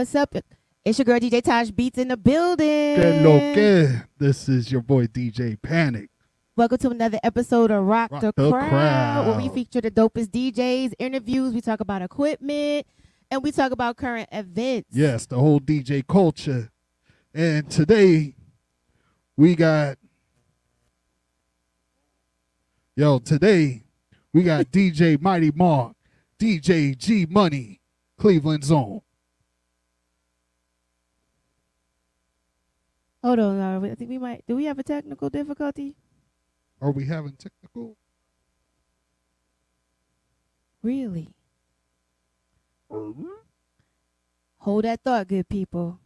what's up? It's your girl DJ Taj Beats in the building. Que lo que? This is your boy DJ Panic. Welcome to another episode of Rock the Crowd, where we feature the dopest DJs, interviews, we talk about equipment, and we talk about current events. Yes, the whole DJ culture. And today, we got DJ Mighty Mark, DJ G Money, Cleveland Zone. Hold on, I think we might. Do we have a technical difficulty? Are we having technical? Really? Hold that thought, good people.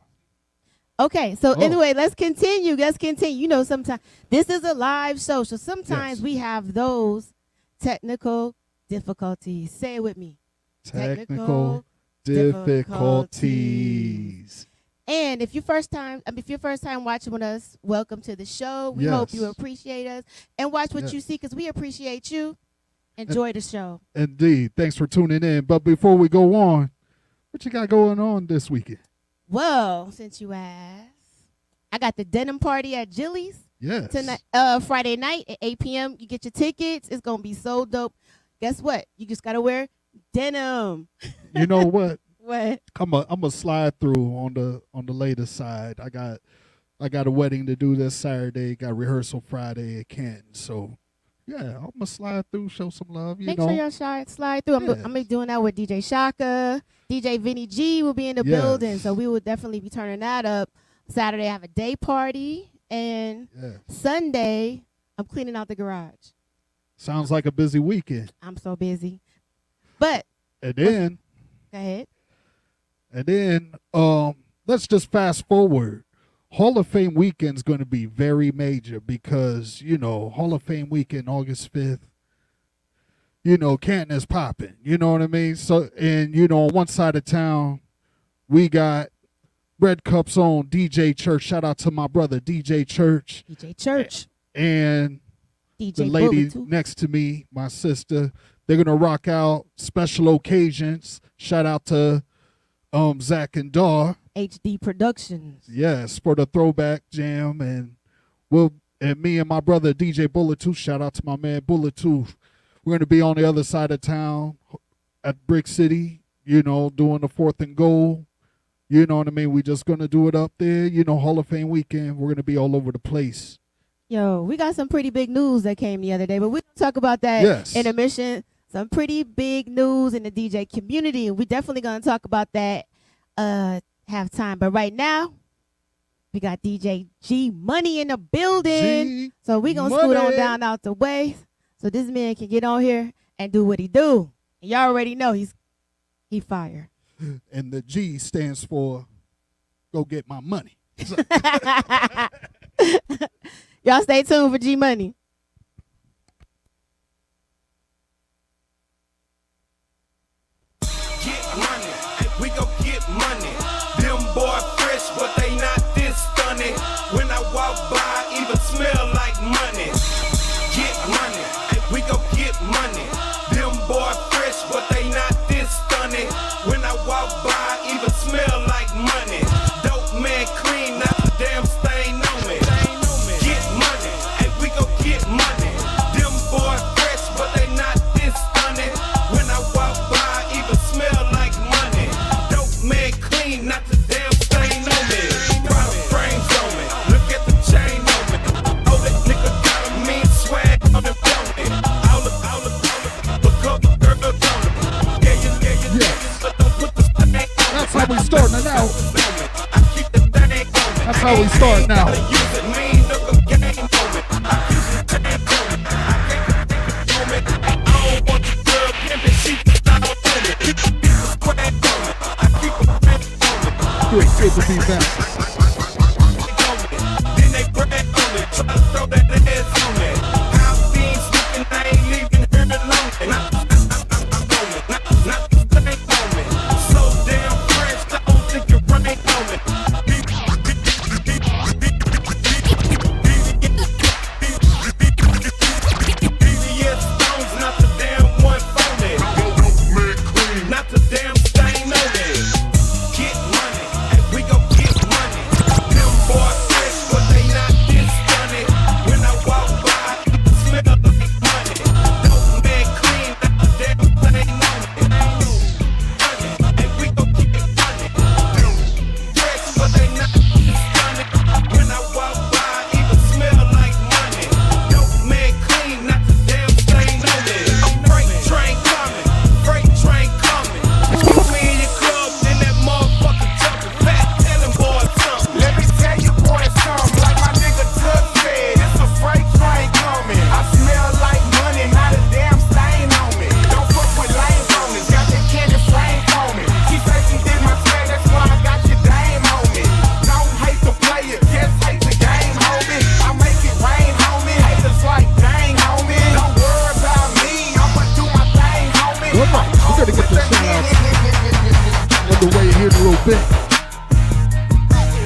Okay, so anyway, let's continue. You know, sometimes this is a live show, so sometimes we have those technical difficulties. Say it with me. Technical difficulties. And if you're first time watching with us, welcome to the show. We hope you appreciate us and watch what you see, because we appreciate you. Enjoy the show. Indeed. Thanks for tuning in. But before we go on, what you got going on this weekend? Well, since you asked, I got the denim party at Jilly's. Yes. Tonight, Friday night at 8 p.m. You get your tickets. It's going to be so dope. Guess what? You just got to wear denim. You know what? What? I'm a slide through on the later side. I got a wedding to do this Saturday. Got rehearsal Friday at Canton. So yeah, I'm gonna slide through, show some love. Make sure y'all slide through. I'm gonna be doing that with DJ Shaka. DJ Vinny G will be in the building, so we will definitely be turning that up. Saturday I have a day party, and Sunday I'm cleaning out the garage. Sounds like a busy weekend. I'm so busy, but and then go ahead. And then let's just fast forward. Hall of Fame weekend's going to be very major because, you know, Hall of Fame weekend, August 5th, you know, Canton is popping. You know what I mean? So, and, you know, on one side of town, we got Red Cup's own DJ Church. Shout out to my brother, DJ Church. DJ Church. And DJ the lady next to me, my sister. They're going to rock out special occasions. Shout out to Zach and Dar. HD Productions. Yes, for the throwback jam. And me and my brother DJ Bullet Tooth, shout out to my man Bullet Tooth. We're gonna be on the other side of town at Brick City, you know, doing the 4th and goal. You know what I mean? We just gonna do it up there, you know, Hall of Fame weekend. We're gonna be all over the place. Yo, we got some pretty big news that came the other day, but we'll talk about that in a mission. Some pretty big news in the DJ community, and we're definitely going to talk about that have time. But right now, we got DJ G Money in the building. So we're going to scoot on down out the way so this man can get on here and do what he do. And y'all already know he fire. And the G stands for go get my money. Y'all stay tuned for G Money. We go get money. Them boy fresh, but they not this stunning. When I walk by, even smell like money. Get money. We go get money. Them boy fresh, but they not this stunning. When I walk by, even smell like money. Dope man clean, not a damn stain on me. Get money. We go get money. Them boy fresh, but they not this stunning. When I walk by, even smell like money. Man clean, not the damn stain on me. Private frames on me. Look at the chain on me. Oh, that nigga got a mean swag on him, don't it? All the girls on him. Yeah. But don't put the stank on me. That's how we starting out. I keep the stank on me. That's how we starting out. Use it mean, look a game on me. I use the tank on me. I can't think on me. I don't want the girl pimping, she can stop on me. Keep the swag on me. Great, good to be back. Then they brag on me, try to throw that ass on me. I've been sleeping, I ain't leaving here alone. Not the stank on me. So damn fresh, I don't think it rain on me. BBS stones, not the damn one phony. Not the damn stain on me. Get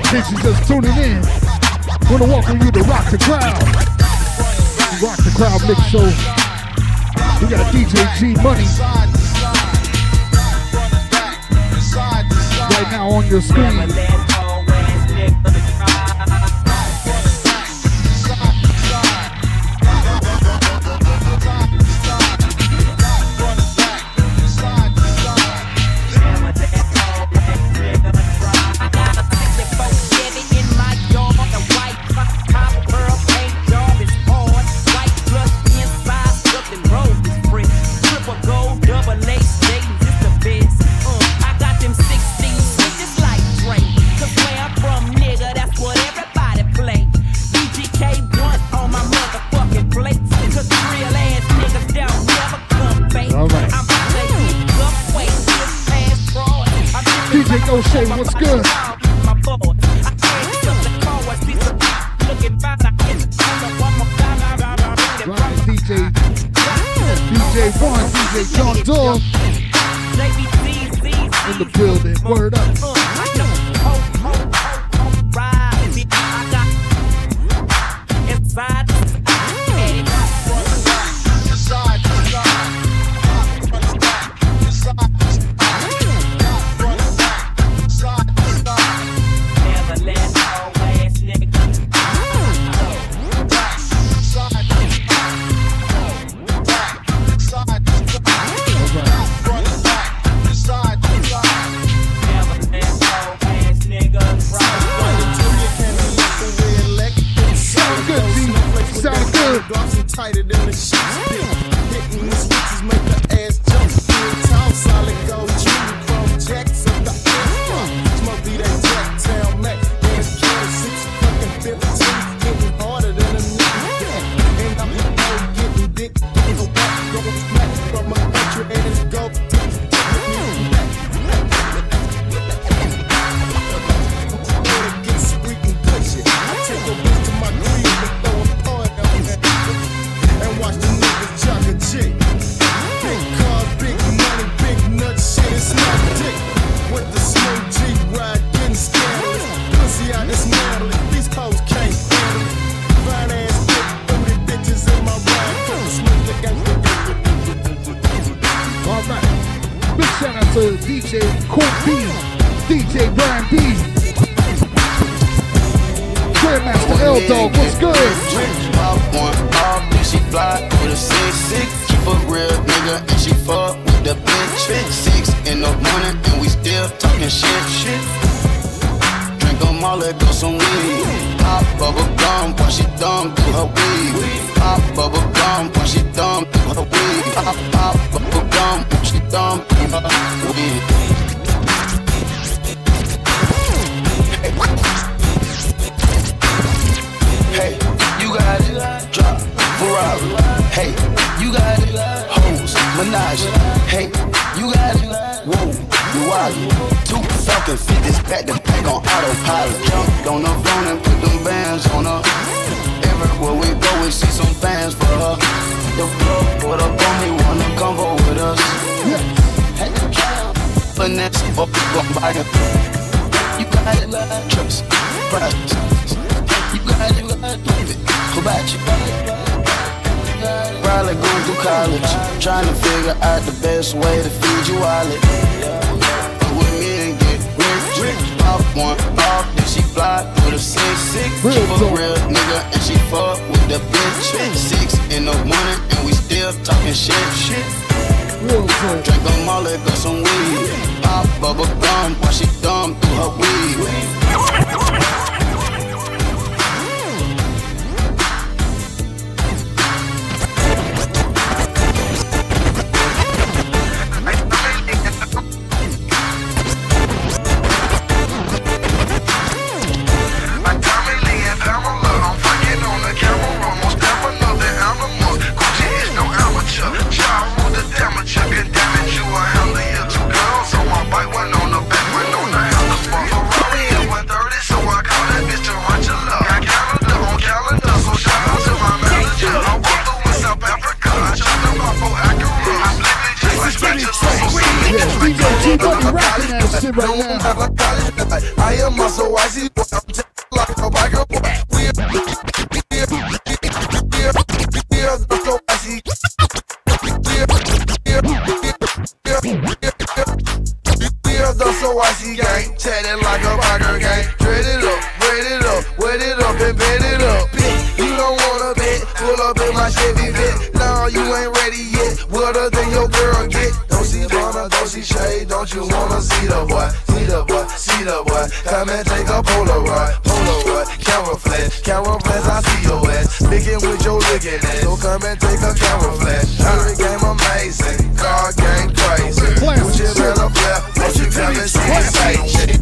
case you're just tuning in, I want to welcome you to Rock the Crowd. Rock the Crowd Mix Show. We got a DJ G Money right now on your screen. O'Shea, what's good? Right, DJ Vaughn, DJ John Dog in the building. Word up. Tighter than the sheets hitting the switches make the ass jump. Town solid gold jewelry, chrome jacks of the ass. Smoke be that jack tail Mac, gas can 6 fucking 15, hitting harder than a nigga. And I'm getting dick, getting a whack, going smack from my country and it's go. Get sweet and pushy. I take a bitch to my crib and throw a party on that. And watch the niggas jock a chick. Big cars, big money, big nut shit, it's not dick. With the smooth G ride, getting scandalous. Pussy out this mantle, these hoes can't handle it. Fine ass dick, booty bitches in my ride. Cause the smooth dick ain't Alright. Big shout out to DJ Court B, DJ Brian B, Grandmaster L Dog, what's good? She fly with a 6'6", keep a real nigga and she fuck with the bitch. 6 in the morning and we still talking shit. Drink 'em all, let go some weed. Pop bubble gum while she dumb through her weed. Pop bubble gum while she dumb through her weed. Pop bubble gum while she dumb through her weed. Hey, you got it, drop. Ferrari, hey, you got it, hoes, Menage, hey, you got it, whoa, you wildin', 2 Falcon 50s back to back on autopilot, jumped on the phone and put them bands on her, everywhere we go we see some fans for her, the plug put up on me, wanna come over with us, had to count, finesse, up, go by it, you got it, trust, practice, you got it, who about you, probably going through college, trying to figure out the best way to feed you wallet. But with me and get rich, pop one off, then she fly with a 6'6", keep a real nigga and she fuck with the bitch. 6 in the morning and we still talking shit. Drink 'em all, let go some weed. Pop bubble gum while she dumb through her weed. DJ G Money rocking that shit right now. I am muscle so icy. I'm just like a biker. We are so icy. We are the so icy gang, chatting like a biker gang. Dread it up, braid it up, wet it up and bend it up. You don't wanna bet, pull up in my Chevy Vet. Nah, you ain't ready yet. Wetter than your girl get. Don't see Bonner, don't see Shade. Don't you wanna see the boy? See the boy, see the boy. Come and take a Polaroid, Polaroid. Camera flash, I see your ass. Picking with your looking ass. So come and take a camera flash. Every game amazing, car game crazy. Put your man up there, won't you come and see the same shit?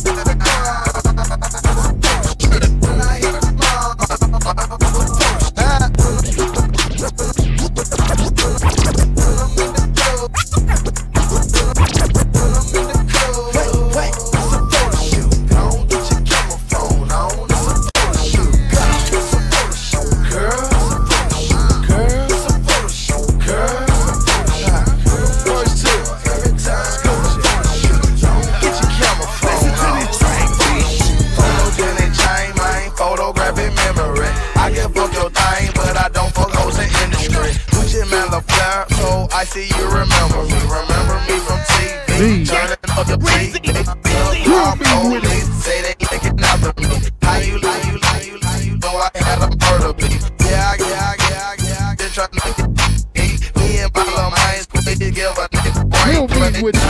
I see you remember me from TV. Turning up the beat. Police say they looking after me. How you know I had a murder beat. Yeah. They trying to get me and my little man squeeze together. Real big with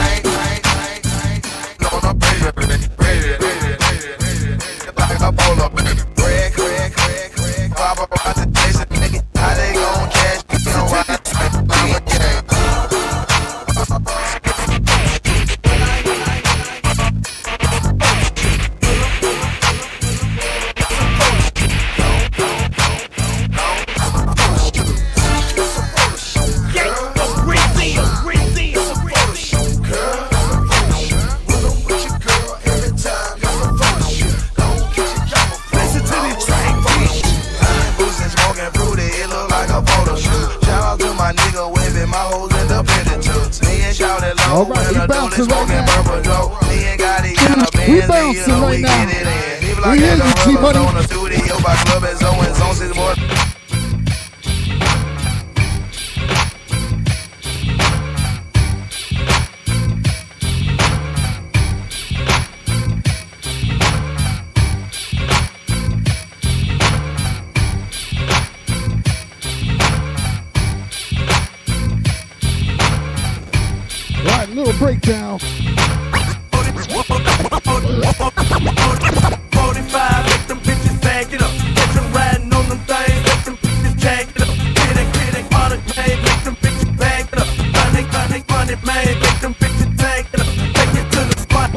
no pretty. Like a polo. Craig. Papa about the taste of nigga. How they gon' catch me? You know why? I'm a gang. All right, we bouncing right now. We bouncing right now. We hear you, G-Money. Right, little breakdown. 45, make them bitches bag it up. Get them riding on them things, make them bitches tag it up. Get it, autograph, make them bitches bag it up. Money, man, make them bitches tag it up. Take it to the spot.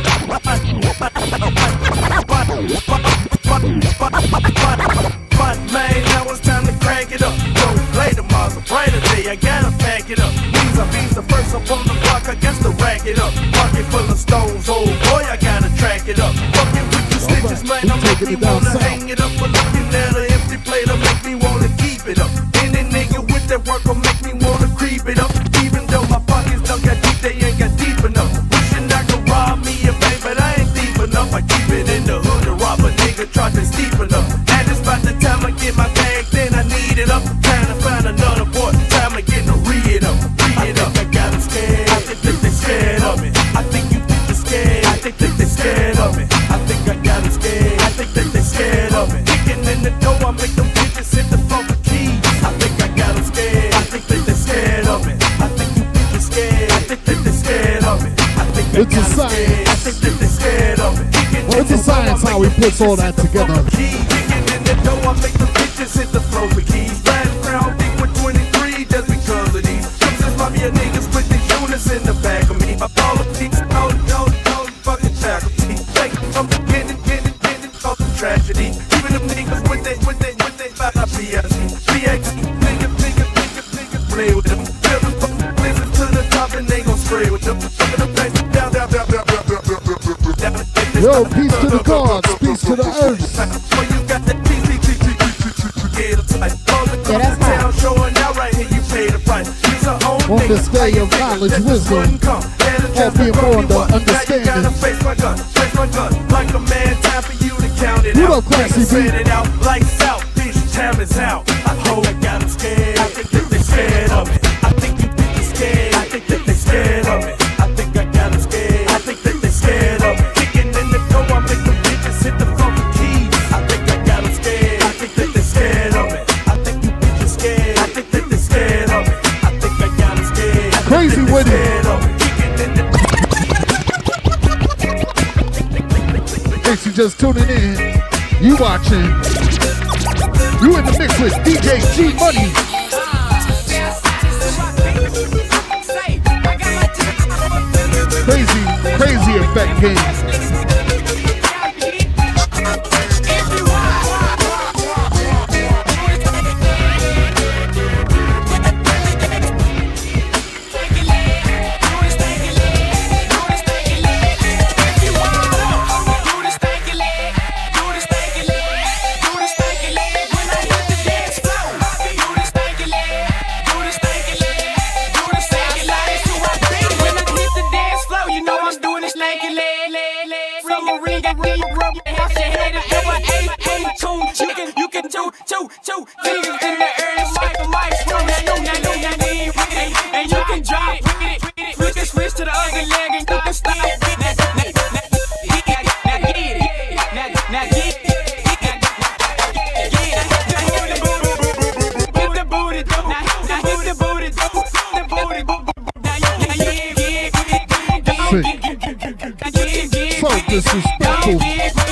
Man, now it's time to crank it up. Yo, later, mother, brighter day, I gotta pack it up. These the first up on the block, I guess to rack it up. Pocket full of stones, oh boy, I gotta track it up. Fucking with the snitches, man, I make me wanna hang it up. But looking at an empty plate, I make me wanna keep it up. Any nigga with that work will make me wanna creep it up. Even though my pockets don't got deep, they ain't got deep enough. Wishing I could rob me a bank, but I ain't deep enough. I keep it in the hood to rob a nigga, try to steep enough. And it's about the time I get my bag, then I need it up. Time to find another boy, time to get the read up. I got them scared. I think that they scared of me. I think you think you're scared. I think that they scared of me. I think I got them scared. I think that they scared of me. Kicking in the door, I make them bitches hit the phone for keys. I think I got them scared. I think that they scared of me. I think you think you're scared. I think that they scared of me. I think I got them scared. I think that they scared of me. Well, it's a science how we put all that together. Kicking in the door, I make them bitches hit the floor for keys. Last round, big with 23, just because of these. Mafia niggas with the units in the back of me. I call them these, no, fucking faculty. Take them from the beginning, cause the tragedy. Even them niggas with they niggas play with them. Fill them fucking blizzard to the top and they gon' spray with them. Down. Yo, peace to the gods, peace to the earth. Well, you got that town showing out right here, you pay the price. On this day of knowledge, wisdom, all being born to understanding. Face my gun, like a man. What up, Classy B? It out, lights out, bitch, time is out. I hope I got them scared. I think that they scared of me. I think you bitches scared. I think that they scared of me. I think I got them scared. I think that they scared of me. Kicking in the door, I make them bitches hit the funky keys. I think I got them scared. I think that they scared of me. I think you bitches scared. I think that they scared of me. I think I got them scared. Crazy with it. If you just tuning in, you watching. You in the mix with DJ G Money. Crazy effect game. Two fingers in the air, mic, and you can drop it. We can switch to the other leg and you can stop. Now get it. Now get it. Get the booty, now hit the booty, So disrespectful.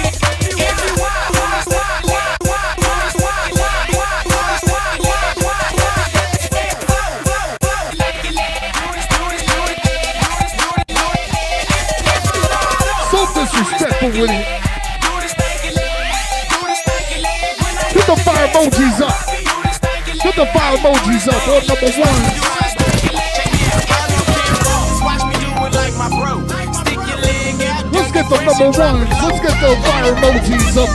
With it. Put the fire emojis up. Put the fire emojis up on number one. Let's get the number ones. Let's get the fire emojis up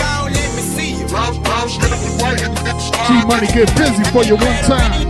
there. G Money, get busy for you one time.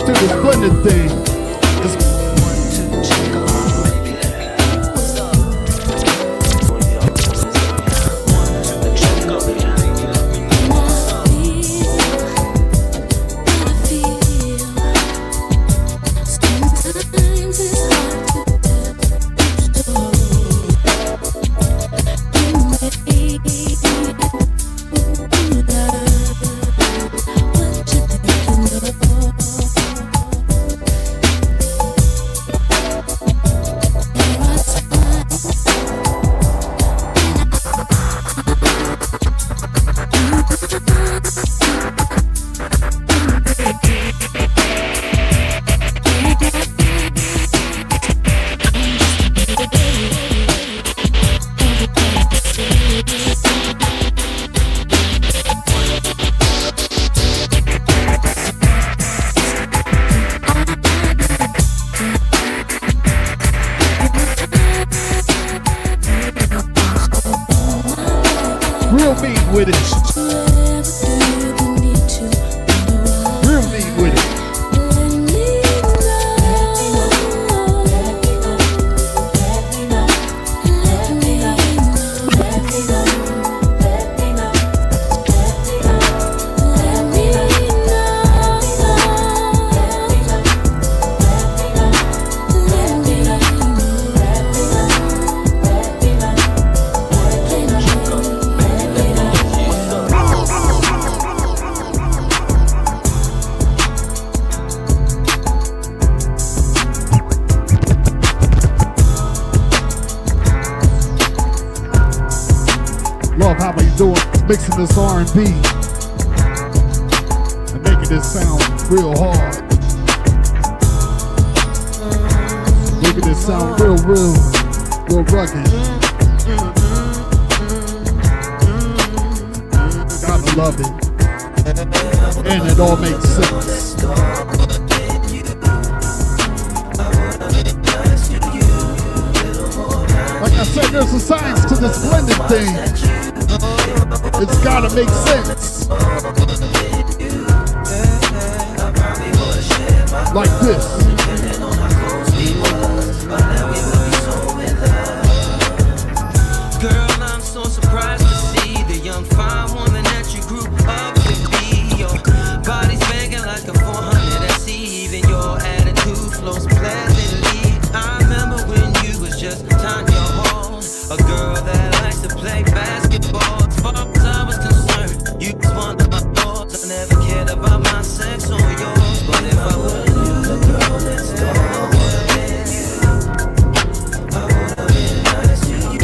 to this blended thing. Mixing this R&B and making this sound real hard. Making this sound real rugged. Gotta love it. And it all makes sense. Like I said, there's a science to this blended thing. It's gotta make sense. Like this. Girl, I'm so surprised to see the young fine woman that you grew up to be. Your body's banging like a 400 SE. Even your attitude flows pleasantly. I remember when you was just Tanya Hall, a girl that likes to play basketball. You was one of my thoughts. I never cared about my sex or yours. But if I would've knew the girl next door, I would've been you. I would've been nice to you.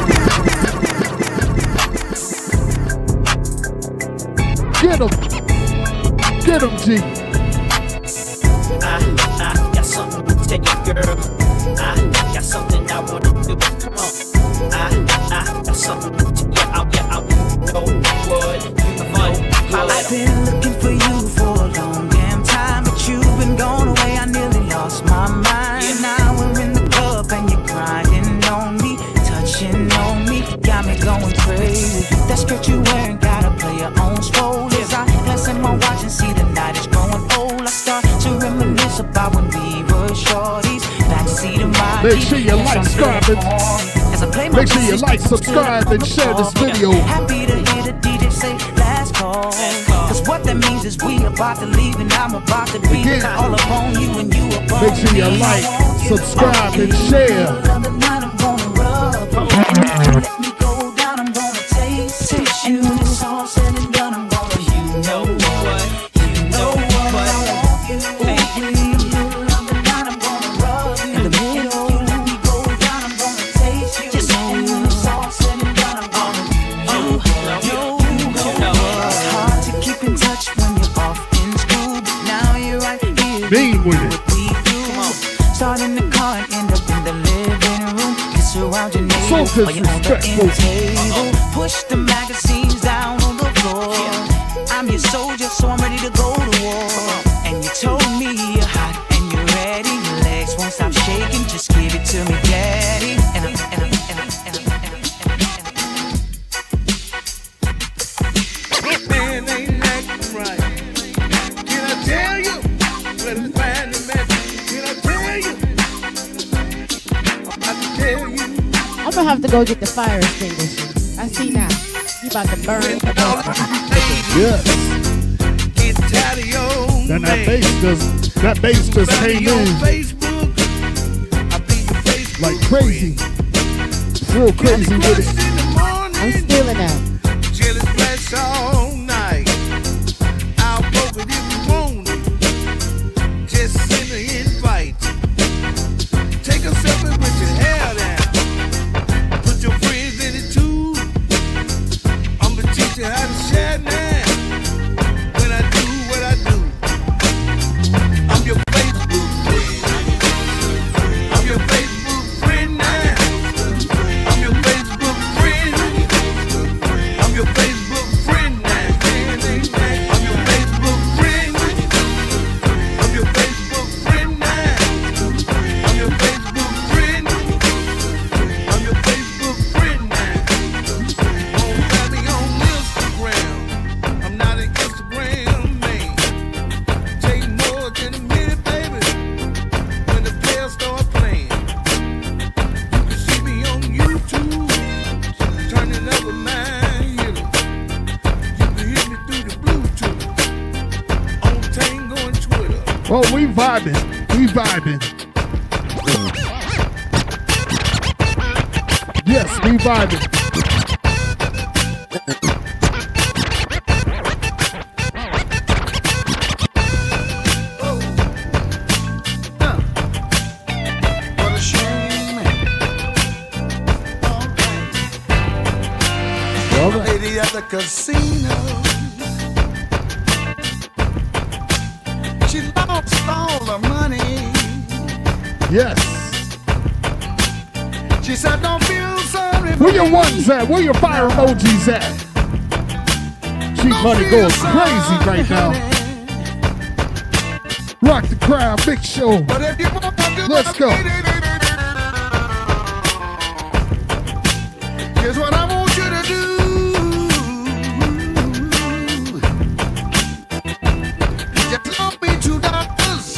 Get him, G. I got something to tell you, girl. I got something I wanna do. Come on. I got something to tell you. I know what. I've been looking for you for a long damn time, but you've been gone away. I nearly lost my mind. Yeah. Now we're in the club and you're crying on me, touching on me, got me going crazy. That skirt you wearing gotta play your own role. As I glance at my watch and see the night is growing old, I start to reminisce about when we were shorties. Backseat of my Make sure you like, subscribe, and make sure you like, subscribe, and share this video. Happy to hear the DJ say last call. Cause what that means is we about to leave and I'm about to be all upon you and you upon me. Make sure you like, subscribe, and share. Let me go down, I'm gonna taste you. It's all said and done, I'm gonna, you know what, I want you. I'm gonna rub you in the middle. Let me go down, I'm gonna taste you. Just know it's all said and done, I'm gonna, it's hard to keep in touch when you're off in school, but now you're right here. Being with it. Start in the car and end up in the living room. Kiss around your neighbor So while you're on the end table. Push the magazines down on the floor. I'm your soldier, so I'm ready to go to war. And you told me you're hot and you're ready. Your legs won't stop shaking, just give it to me, daddy. Man ain't acting right. Can I tell you? better find him at. Did I tell you? I'm about to tell you. I'm gonna have to go get the fire extinguisher. I see now. You about to burn. Yes. Get tired of your Then that bass just came in like crazy. Real crazy with it. I'm stealing that. Chill it flash all night. I'll poke it if you want it. Just send an invite. Take a selfie with your hair down. Put your friends in it too. I'ma teach you how to share now. When I do what I do, I'm your Facebook friend. I'm your Facebook friend now. I'm your Facebook friend. I'm your Facebook friend now. I'm your Facebook friend. I'm your Facebook friend now. I'm your Facebook friend. I'm your Facebook friend now. Won't find me on Instagram. I'm not an Instagram man. Take more than a minute, baby. When the players start playing, you can see me on YouTube. Turning up a mind hitter. You can hear me through the Bluetooth. On Tango and Twitter. Oh, we vibing. We vibing. Yes, we vibing. What a shame. All right. Lady at the casino. She lost all the money. Yes. She said, don't feel sorry for Where your me. ones at? Where your fire emojis at? Cheap money going crazy right now. Rock the crowd, big show. But if you want to do Let's go. Here's what I want you to do. Just loan me $2.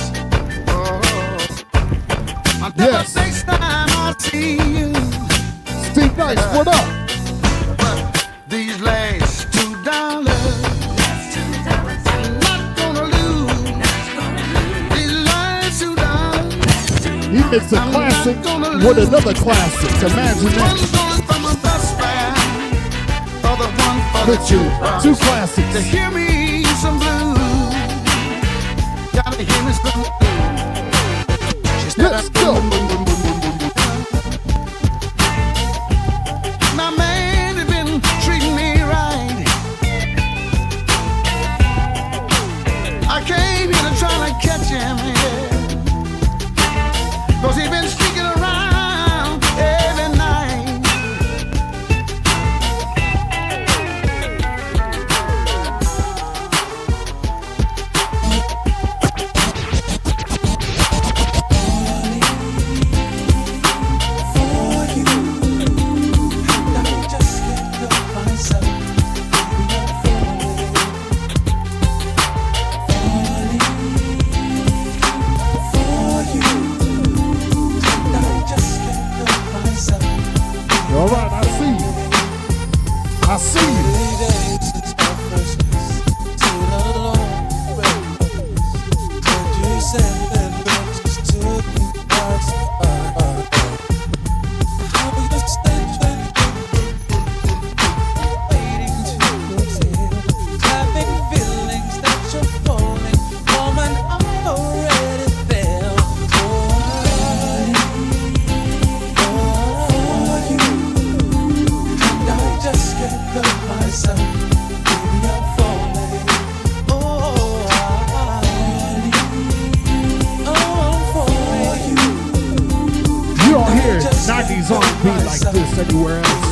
Until Yes. the next time I see you. Steve Nice, what up? But these last $2, I'm not gonna lose. These last $2. He mixed a classic with another classic. Imagine One that. going for my best friend, other one for the Look you, two To classics. hear me some blues, gotta hear me some blues. She said, Let's go. my man has been treating me right. I came here to try to catch him, yeah. 'Cause he's been sneaking around every night. All right, I see you. I see you. You don't hear 90s R&B like this anywhere else.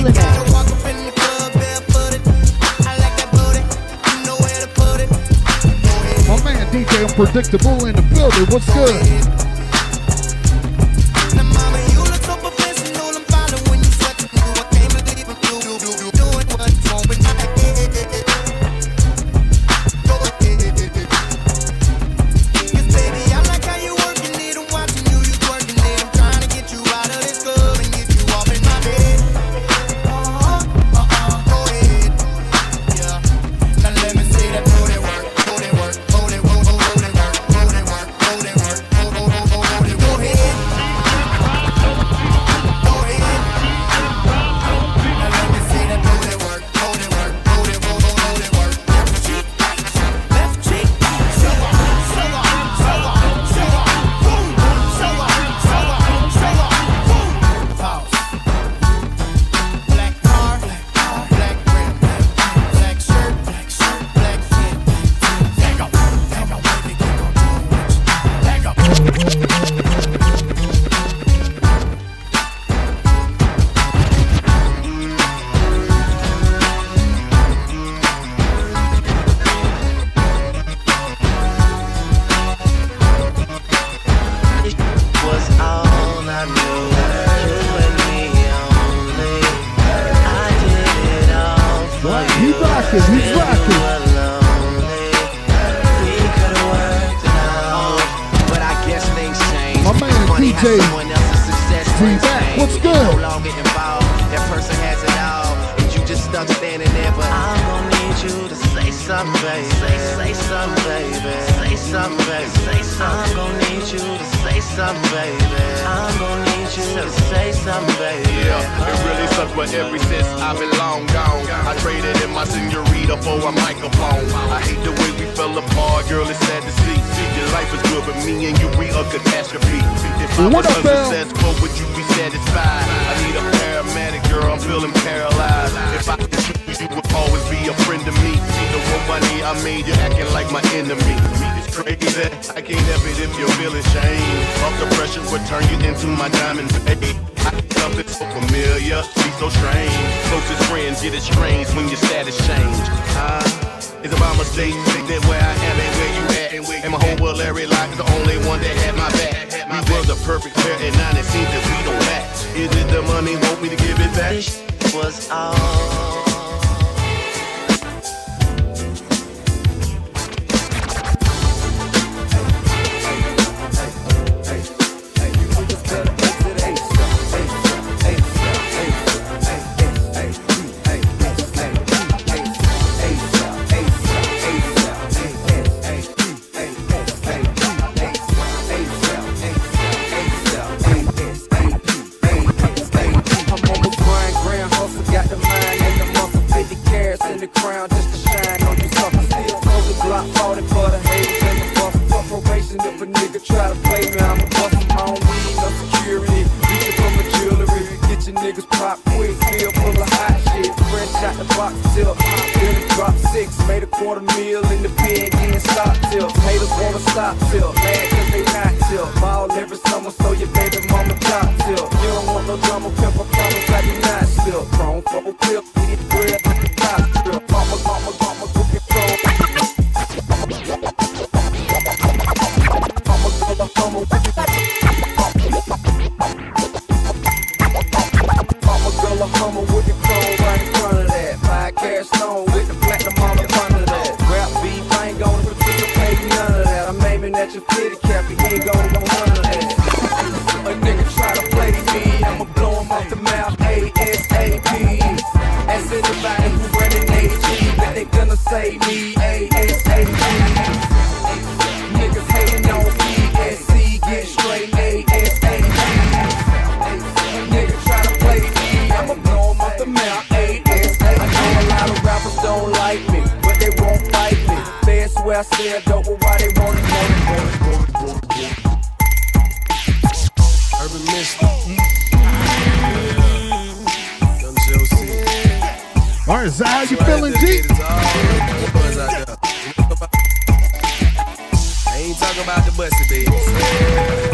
feeling that. My man DJ Unpredictable in the building. What's good?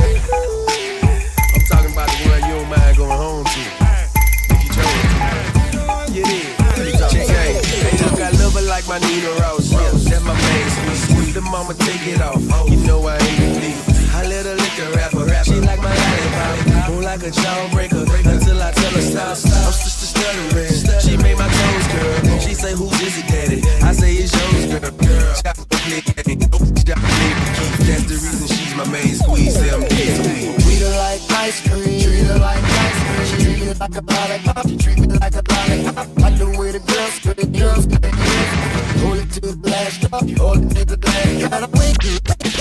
I'm talking about the one you don't mind going home to. If you chose. my Nina Ross. Yeah, that's my main squeeze. The mama take it off. You know I ain't a thief. I let her lick a rapper. She like my lollipop. Go like a jawbreaker until I tell her stop. I'm just stuttering. She made my toes, girl. She say, who's is it, daddy? I say it's yours, girl. That's the reason she's my main squeeze. Say I'm dead sweet. Treat her like ice cream. Treat her like ice cream. She treat me like a lollipop. She treat me like a lollipop. Like the way the girls scream. Girls scream. Hold it to the last drop. Hold it to the last drop. Gotta wiggle.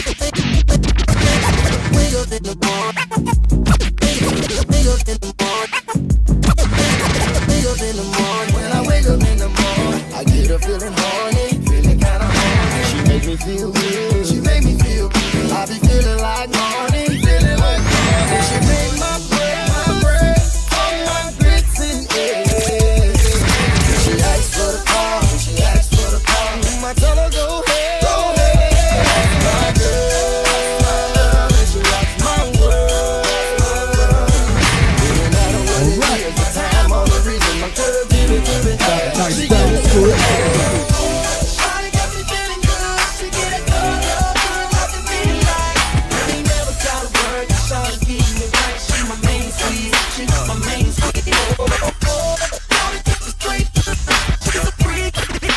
Wiggle in the morning. Wiggle in the morning. Wiggle in the morning. When I wiggle in the morning, I get her feeling horny. Feeling kinda horny. She make me feel good. She make me feel good. I be feeling like morning. Feeling like morning. She make my bread, all my grits in air. She asks for the car. She asks for the car. I tell her go ahead. Go ahead. My girl, and she rocks my world. Feeling out of what it is. The time on the reason my girl give it to me. She got me good. Shawty got me feeling good. She get it good. I can feel like I ain't never gotta work. Shawty getting it right. She my main squeeze. She my main squeeze. Shawty get the straight. She's a freak.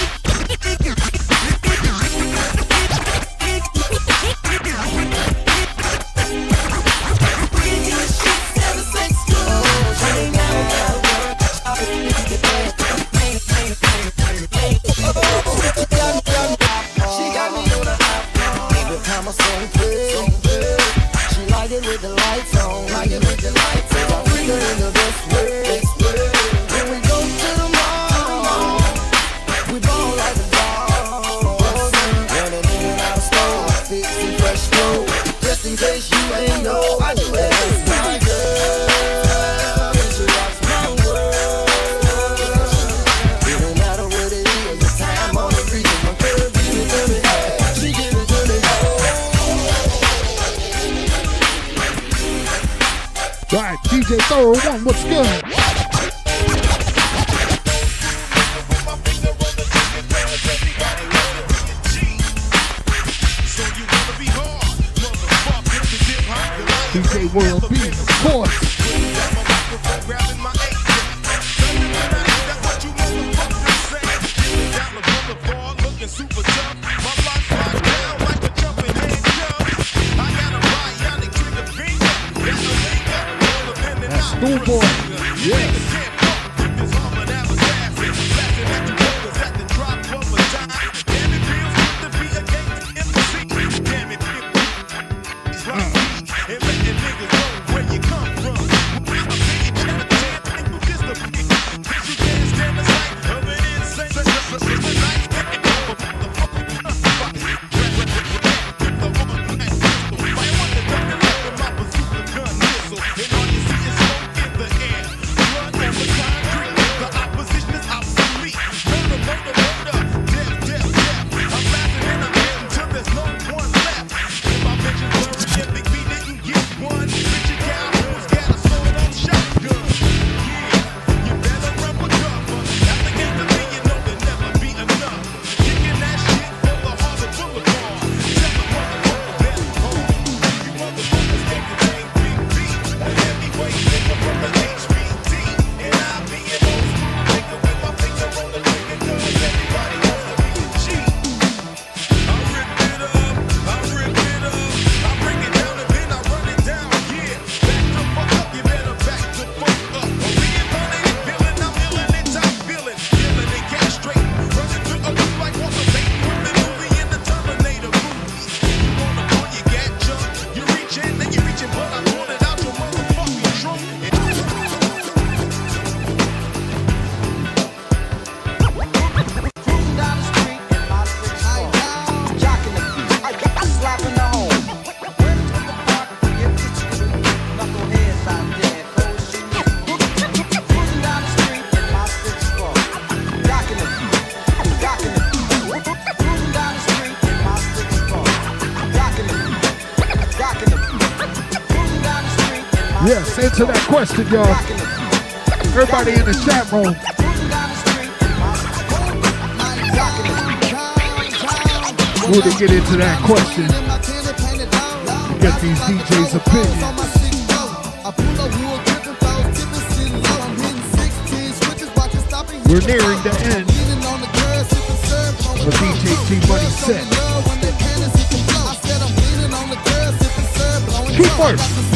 She got me on the hot. Every time I sing play, she like it with the lights on. Like it with the lights on. I treat her in the best way. When we go to the mall, we ball like a dog. Running in and out of store, fixing fresh clothes. Just in case you ain't know, I do it. My girl, and she rocks my world. It don't matter what it is, the time on the reason. My girl give it to me. She give it to me. Right, DJ Thorough One, what's good? DJ World Beat, of course. That's Schoolboy, yes. Yes, answer that question, y'all. Everybody in the chat room. We'll get into that question. Get these DJs' opinions. We're nearing the end of DJ G Money set. Keep working.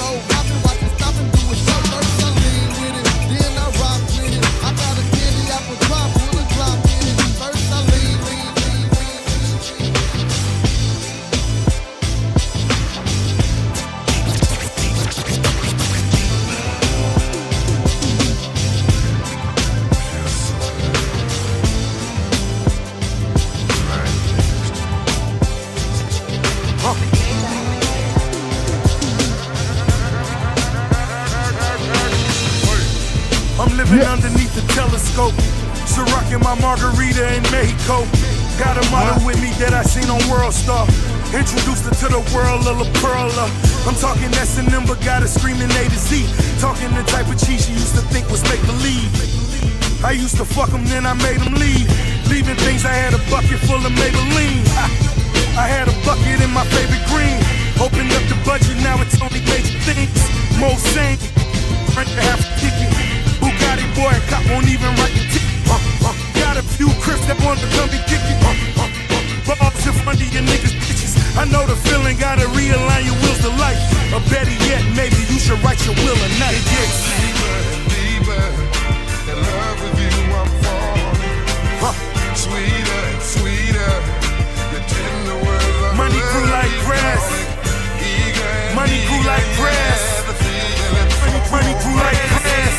Underneath the telescope, Ciroc in my margarita in Mexico. Got a model with me that I seen on World Star. Introduced her to the world of La Perla. I'm talking S&M, but got her screaming A to Z. Talking the type of cheese she used to think was make believe. I used to fuck them, then I made them leave. Leaving things, I had a bucket full of Maybelline. I had a bucket in my favorite green. Opened up the budget, now it's only major things. Most sane, rent to half a ticket. Bugatti boy, cop won't even write the ticket. Got a few crips that want to come be kicking. Balls if under your niggas' bitches. I know the feeling, gotta realign your wheels to life. Or better yet, maybe you should write your will at night. It gets deeper and deeper. In love with you, I'm falling. Sweeter and sweeter. The tender words of money grew like grass. Money grew like grass. Money grew like grass.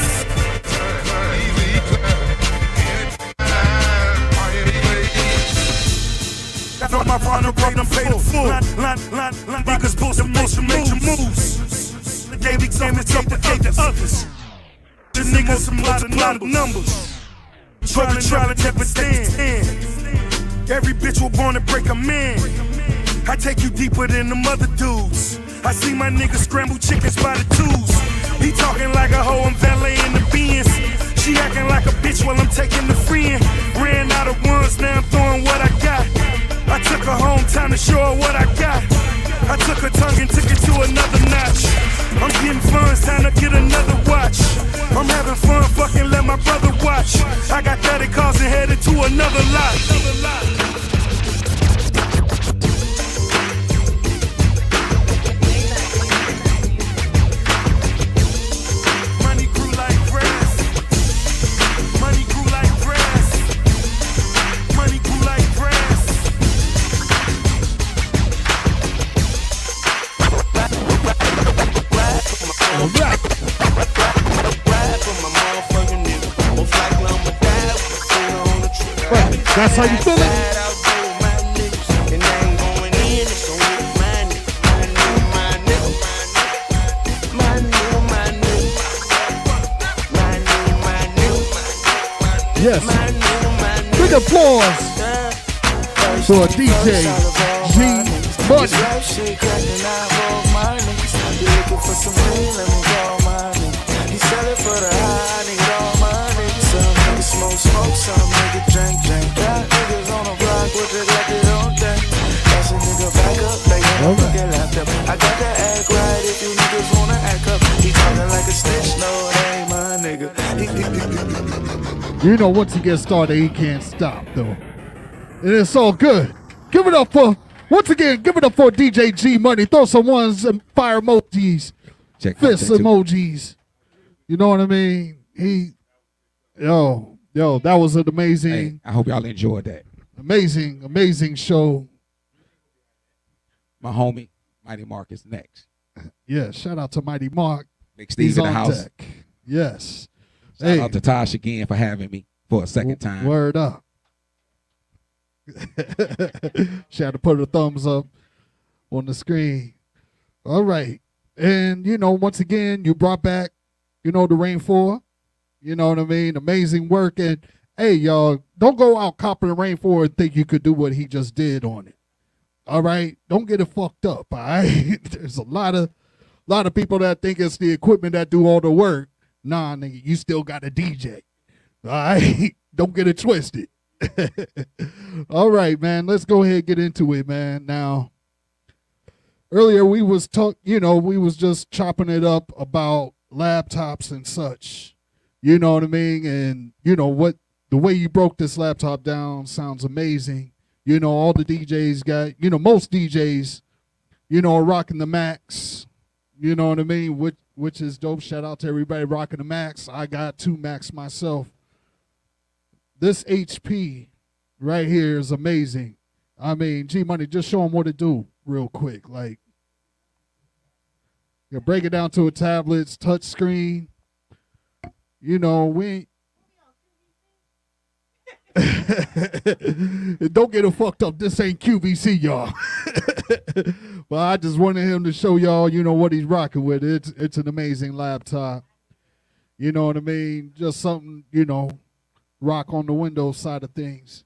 On my run rate, I'm paid in full. Niggas post the most major moves. The daily game is supplicate the others. The niggas a lot of numbers. Try to never stand. Every bitch was born to break a man. I take you deeper than them other dudes. I see my niggas scramble chickens by the twos. He talking like a hoe, I'm valet in the Benz. She acting like a bitch while I'm taking the friend. Ran out of ones, now I'm throwing what I got. I took her home, time to show her what I got. I took her tongue and took it to another notch. I'm getting fun, it's time to get another watch. I'm having fun, fucking let my brother watch. I got 30 cars and headed to another lot. That's how you feel it? Yes. Big applause for DJ G Money. He sell it for the high, nigga, all my niggas. Some niggas smoke, some niggas drink. Got niggas on the block with the record on deck. That's a nigga back up, they ain't fucking left up. I got to act right if you niggas wanna act up. He talking like a snitch, no, it ain't my nigga. You know, once he gets started, he can't stop, though. And it's all good. Give it up for, once again, give it up for DJ G Money. Throw some ones and fire emojis. Check fist emojis. You know what I mean? Yo, that was an amazing. Hey, I hope y'all enjoyed that. Amazing show. My homie, Mighty Mark, is next. Yeah, shout out to Mighty Mark. Big Steve in the house. Deck. Yes. Shout out to Tosh again for having me for a second time. Word up. Shout out to put a thumbs up on the screen. All right. And, you know, once again, you brought back, you know, the Rain 4. You know what I mean? Amazing work. And, hey, y'all, don't go out copping the Rain 4 and think you could do what he just did on it. All right? Don't get it fucked up, all right? There's a lot of people that think it's the equipment that do all the work. Nah, nigga, you still got a DJ. All right? Don't get it twisted. All right, man. Let's go ahead and get into it, man. Now, earlier we was we was just chopping it up about laptops and such. You know what I mean? And what the way you broke this laptop down sounds amazing. All the DJs got, most DJs, are rocking the Macs. You know what I mean? Which is dope. Shout out to everybody rocking the Macs. I got 2 Macs myself. This HP right here is amazing. I mean, G Money, just show them what it do real quick. Like, you break it down to a tablet, touch screen. We ain't. Don't get it fucked up. This ain't QVC, y'all. But I just wanted him to show y'all, what he's rocking with. It's an amazing laptop. You know what I mean? Just something, rock on the Windows side of things.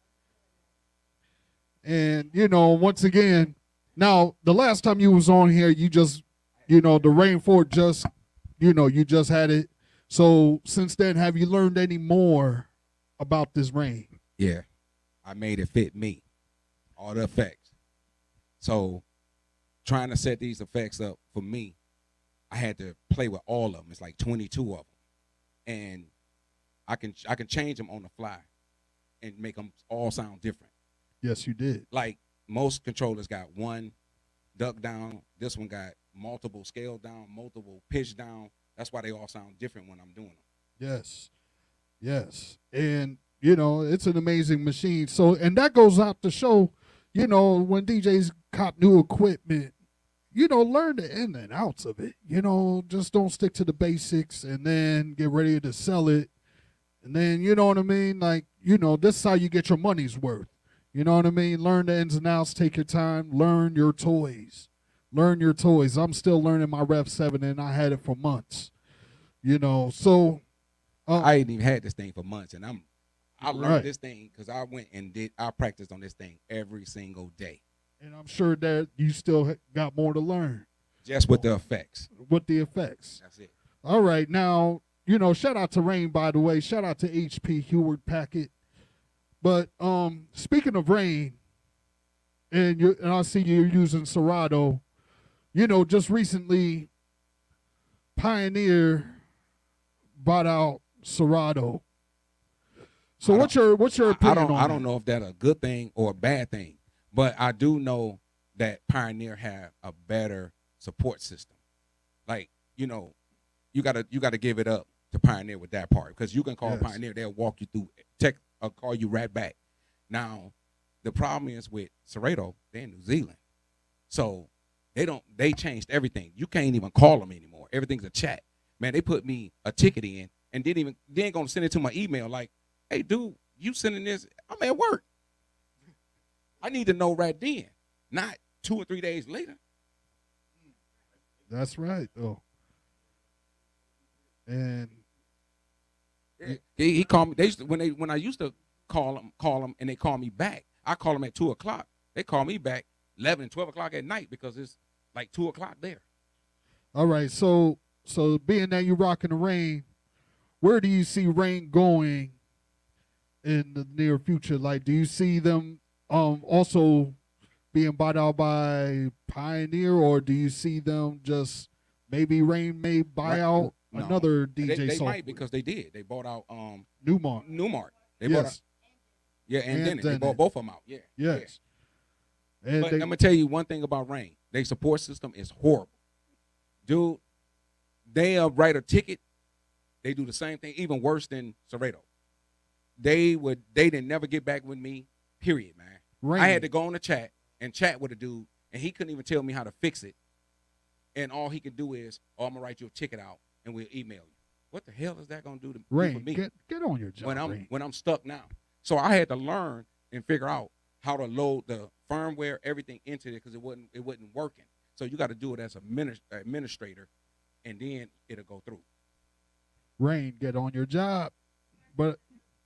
And, once again, now, the last time you was on here, you just, the Rainford just, you just had it. So since then, have you learned any more about this Rane? Yeah, I made it fit me, all the effects. So trying to set these effects up for me, I had to play with all of them. It's like 22 of them. And I can change them on the fly and make them all sound different. Yes, you did. Like most controllers got one duck down. This one got multiple scale down, multiple pitch down. That's why they all sound different when I'm doing them. Yes. Yes. And, it's an amazing machine. So, and that goes out to show, when DJs cop new equipment, learn the in and outs of it. Just don't stick to the basics and then get ready to sell it. And then, you know what I mean? Like, this is how you get your money's worth. You know what I mean? Learn the ins and outs, take your time, learn your toys. Learn your toys. I'm still learning my Rev 7, and I had it for months. So. I ain't even had this thing for months, and I learned this thing because I went and I practiced on this thing every single day. And I'm sure that you still got more to learn. Just with the effects. With the effects. That's it. All right. Now, shout out to Rane, by the way. Shout out to HP Heward Packet. But speaking of Rane, and I see you're using Serato, just recently, Pioneer bought out Serato. So what's your opinion on that? I don't know if that's a good thing or a bad thing, but I do know that Pioneer have a better support system. Like, you gotta give it up to Pioneer with that part, because you can call Pioneer, they'll walk you through tech, or call you right back. Now, the problem is with Serato, they're in New Zealand, so they changed everything. You can't even call them anymore. Everything's a chat. Man, they put me a ticket in and they ain't gonna send it to my email like, hey, dude, you sending this? I'm at work. I need to know right then, not 2 or 3 days later. That's right, though. And he called me. They used to, when I used to call them, and they call me back. I call them at 2 o'clock. They call me back 11 and 12 o'clock at night because it's like 2 o'clock there. All right, so being that you're rocking the Rane, where do you see Rane going in the near future? Like, do you see them also being bought out by Pioneer, or do you see them just maybe Rane may buy out another DJ they software? might, because they did. They bought out Newmark. They bought out, and then they bought both of them out. Yeah. Yes. Yeah. And but I'm gonna tell you one thing about Rane. Their support system is horrible. Dude, they write a ticket. They do the same thing, even worse than Serato. They didn't never get back with me, period, man. Rane. I had to go on the chat and chat with a dude, and he couldn't even tell me how to fix it. And all he could do is, I'm gonna write you a ticket out and we'll email you. What the hell is that gonna do for me? Get on your job. When I'm stuck now. So I had to learn and figure out how to load the firmware, everything into it, because it wasn't working. So you got to do it as an administrator, and then it'll go through. Rane, get on your job. But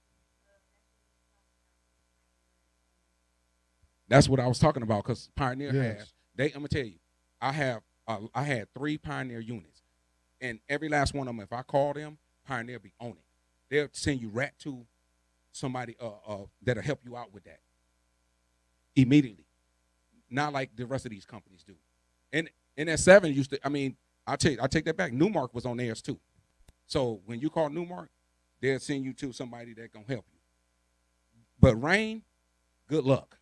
that's what I was talking about, because Pioneer has. I'm gonna tell you, I had 3 Pioneer units, and every last one of them, if I call them, Pioneer be on it. They'll send you right to somebody that'll help you out with that. immediately. Not like the rest of these companies do. And that 7 used to, I mean, I take that back. Newmark was on theirs too. So when you call Newmark, they'll send you to somebody that gonna help you. But Rain, good luck.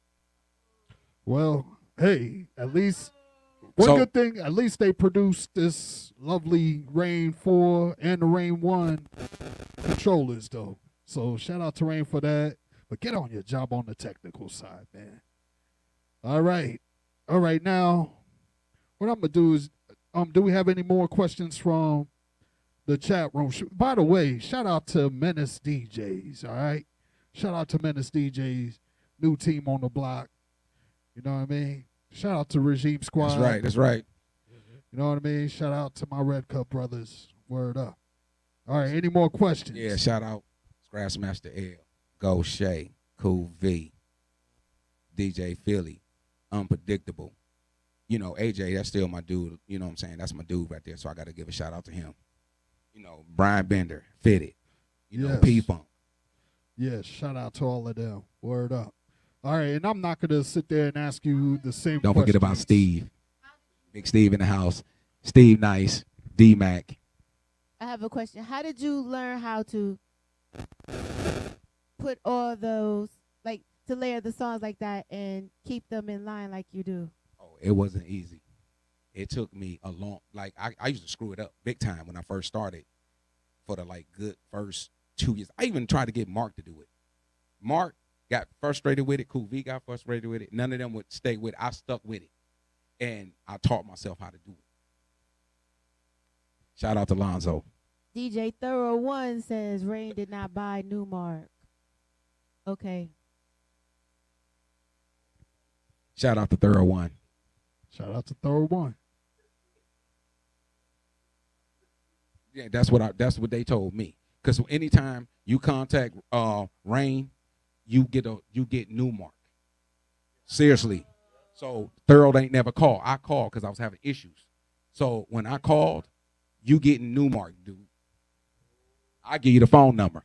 Well, hey, at least good thing, at least they produced this lovely Rain 4 and the Rain 1 controllers though. So shout out to Rain for that. But get on your job on the technical side, man. All right. Now, what I'm gonna do is, do we have any more questions from the chat room? By the way, shout out to Menace DJs. All right, shout out to Menace DJs, new team on the block. You know what I mean? Shout out to Regime Squad. That's right. You know what I mean? Shout out to my Red Cup brothers. Word up. All right, any more questions? Yeah, shout out Scratchmaster L, Go Shay, Cool V, DJ Philly, Unpredictable. You know, AJ, that's still my dude. You know what I'm saying? That's my dude right there, so I got to give a shout out to him. You know, Brian Bender, Fitted. You know, P-Funk. Yes, shout out to all of them. Word up. All right, and I'm not going to sit there and ask you the same Don't forget about Steve. Big Steve in the house. Steve Nice, D-Mac. I have a question. How did you learn how to put all those, like, to layer the songs like that and keep them in line like you do? Oh, it wasn't easy. It took me a long, like, I used to screw it up big time when I first started for the, like, good first 2 years. I even tried to get Mark to do it. Mark got frustrated with it. Cool V got frustrated with it. None of them would stay with it. I stuck with it. And I taught myself how to do it. Shout out to Lonzo. DJ Thorough One says Rain did not buy Newmark. Okay. Shout out to Thorough One. Shout out to Thorough One. Yeah, that's what they told me. Because anytime you contact Rain, you get Newmark. Seriously. So Thorough ain't never called. I called because I was having issues. So when I called, you getting Newmark, dude. I give you the phone number.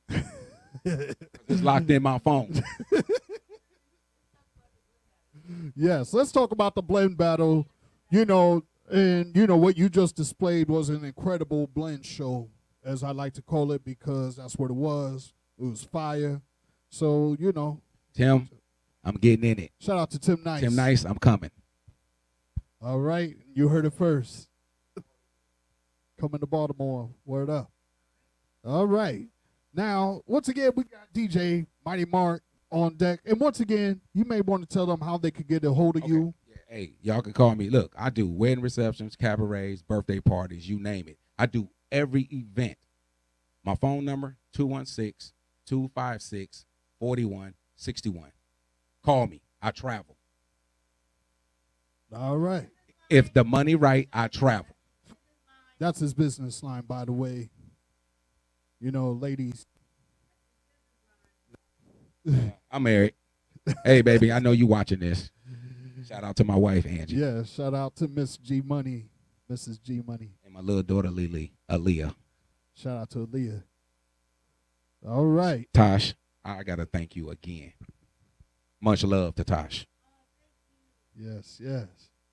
It's locked in my phone. Yes, let's talk about the blend battle. You know, and you know what you just displayed was an incredible blend show, as I like to call it, because that's what it was. It was fire. So, you know. Tim, I'm getting in it. Shout out to Tim Nice. Tim Nice, I'm coming. All right, you heard it first. Coming to Baltimore, word up. All right. Now, once again, we got DJ Mighty Mark on deck. And once again, you may want to tell them how they could get a hold of you. Yeah, hey, y'all can call me. Look, I do wedding receptions, cabarets, birthday parties, you name it. I do every event. My phone number, 216-256-4161. Call me. I travel. All right. If the money right, I travel. That's his business line, by the way. You know, ladies. I'm married. Hey, baby, I know you watching this. Shout out to my wife, Angie. Yeah, shout out to Miss G Money, Mrs. G Money. And my little daughter, Aaliyah. Shout out to Aaliyah. All right. Tosh, I got to thank you again. Much love to Tosh. Yes, yes.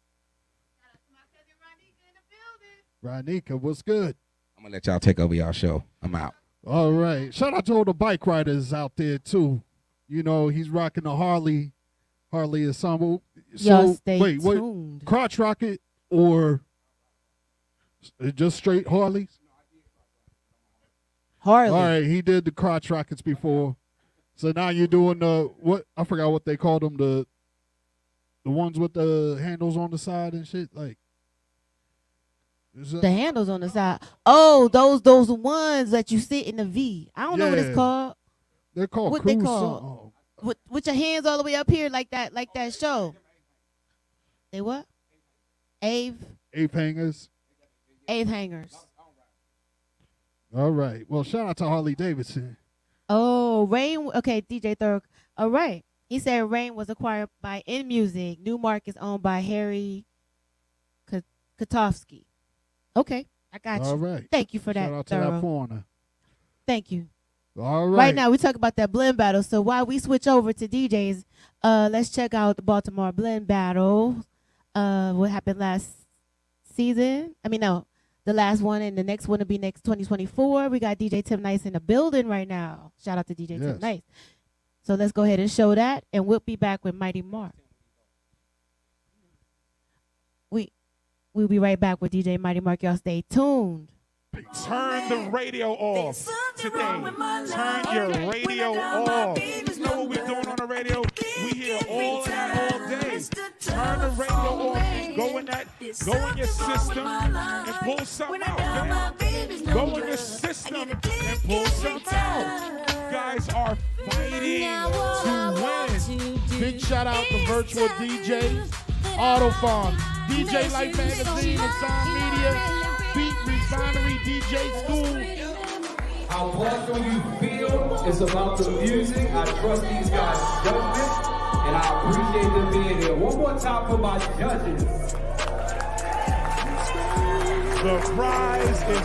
Ronika, what's good? I'm going to let y'all take over y'all show. I'm out. All right. Shout out to all the bike riders out there, too. You know, he's rocking the Harley Ensemble. So, wait, tuned. Crotch rocket or just straight Harleys? Harley. All right, he did the crotch rockets before. So now you're doing what? I forgot what they called them, the ones with the handles on the side and shit, like. The handles on the side. Oh, those ones that you sit in the V. I don't know what it's called. They're called what cruise. They called? With your hands all the way up here like that show. They what? Ave hangers. Ave hangers. All right. Well, shout out to Harley Davidson. Oh, Rain. Okay, DJ Thurk. All right. He said Rain was acquired by In Music. Newmark is owned by Harry Katofsky. Okay, I got you. All right. Thank you for that. Shout out to that foreigner. Thank you. All right. Right now, we talk about that blend battle. So while we switch over to DJs, let's check out the Baltimore blend battle. What happened last season? I mean, no, the last one, and the next one will be next 2024. We got DJ Tim Nice in the building right now. Shout out to DJ Tim Nice. So let's go ahead and show that, and we'll be back with Mighty Mark. We'll be right back with DJ Mighty Mark. Y'all stay tuned. Turn the radio off today. Turn your radio off. You know what we're doing on the radio? We hear all of that all day. Turn the radio off. Go in your system and pull something out, man. Go in your system and pull something out. You guys are fighting to win. Big shout out to Virtual DJs, Autofarm, DJ Life Magazine, and Sound Media, Beat Refinery, DJ School. How welcome you feel is about the music. I trust these guys' judgment, and I appreciate them being here. One more time for my judges. The prize is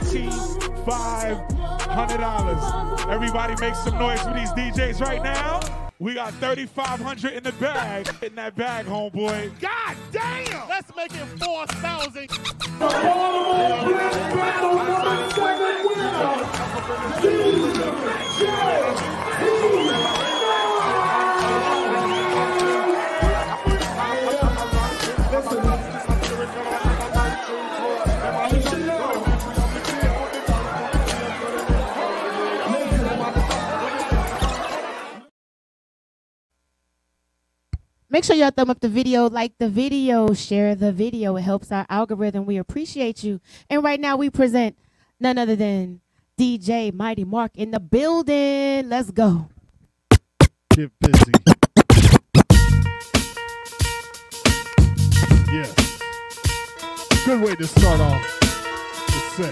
$2,500. Everybody make some noise for these DJs right now. We got $3,500 in the bag. In that bag, homeboy. God damn! Let's make it 4,000. Make sure y'all thumb up the video, like the video, share the video. It helps our algorithm. We appreciate you. And right now we present none other than DJ Mighty Mark in the building. Let's go. Get busy. Yes. Good way to start off the set.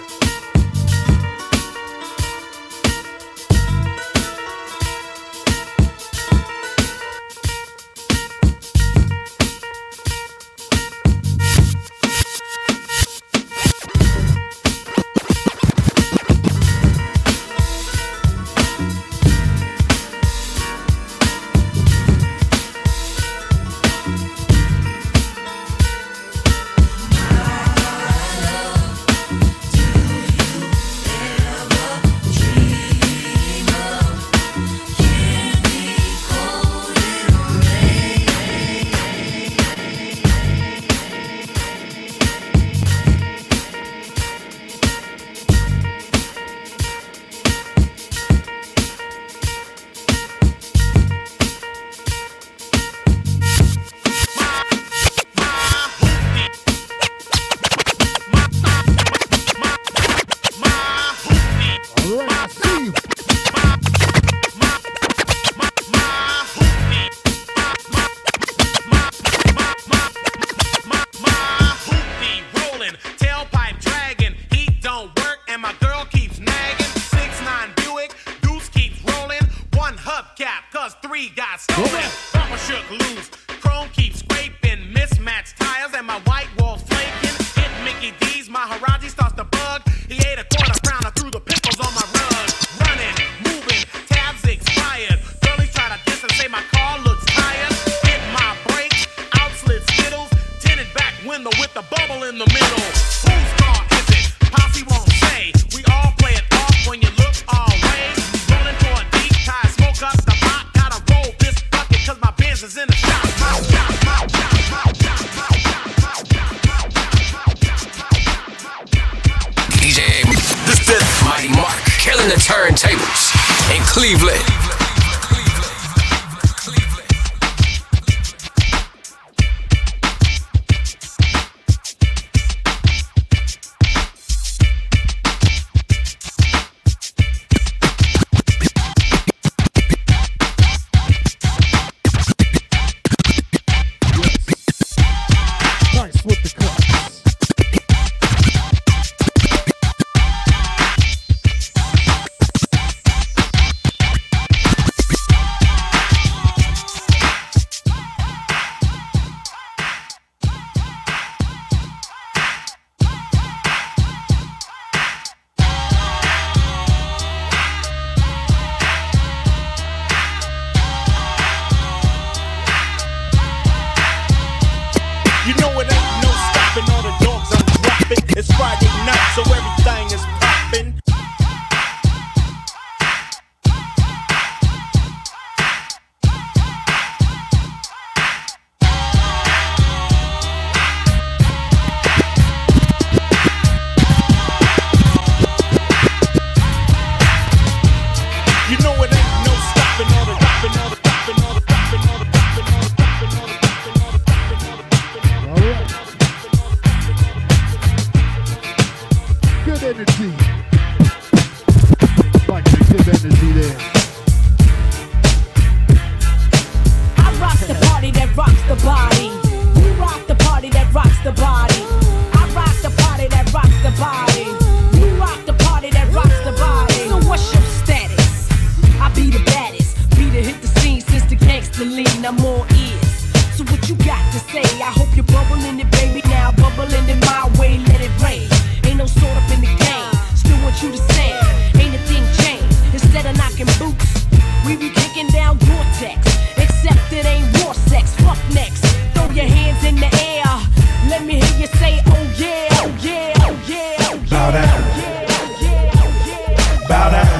and I'm all ears. So what you got to say? I hope you're bubbling it, baby. Now bubbling in my way, let it rain. Ain't no sort up in the game. Still want you to say, ain't a thing changed. Instead of knocking boots, we be kicking down Gore-Tex. Except it ain't war sex. Fuck next. Throw your hands in the air. Let me hear you say, oh yeah, oh yeah, oh yeah, oh yeah. Bow down. Oh yeah, oh yeah, oh yeah. Bow down.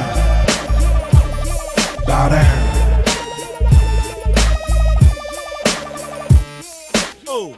Bow down. Oh.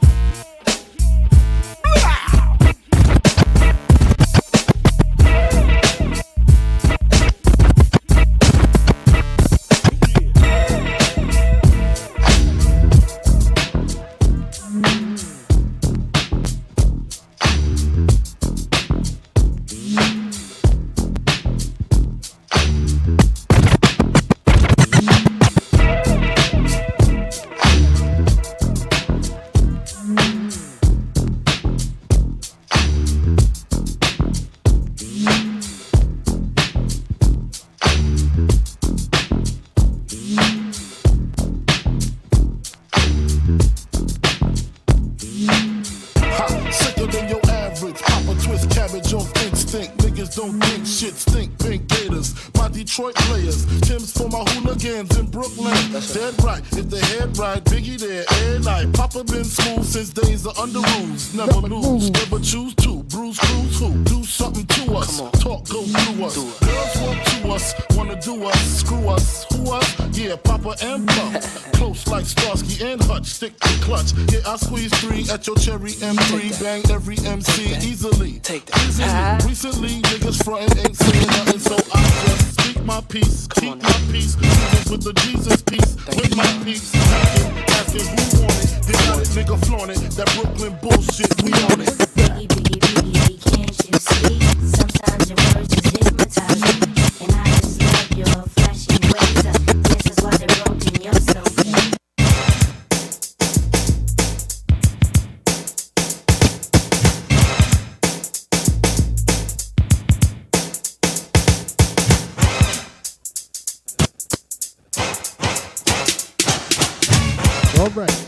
Detroit players, Tim's for my hooligans in Brooklyn. Dead right, if the head right, Biggie there, every night. Papa been smooth since days of under rules. Never lose, never choose to. Bruise, cruise, who? Do something to us. Talk, go through us. Girls want to us, wanna do us, screw us. Who us? Yeah, Papa and Pump. Close like Starsky and Hutch, stick to clutch. Yeah, I squeeze 3 at your cherry M3. Bang every MC easily. Easily. Recently, niggas frontin' ain't saying nothing, so I just speak my peace, keep my peace. Jesus with the Jesus peace, with my peace. Asking who want it, they want it, nigga flaunt it. That Brooklyn bullshit, we on it. Biggie, biggie, biggie, can't you see? Sometimes your words just hypnotize me, and I just love your flashy ways. This is why they're broken, you're so bad. All right.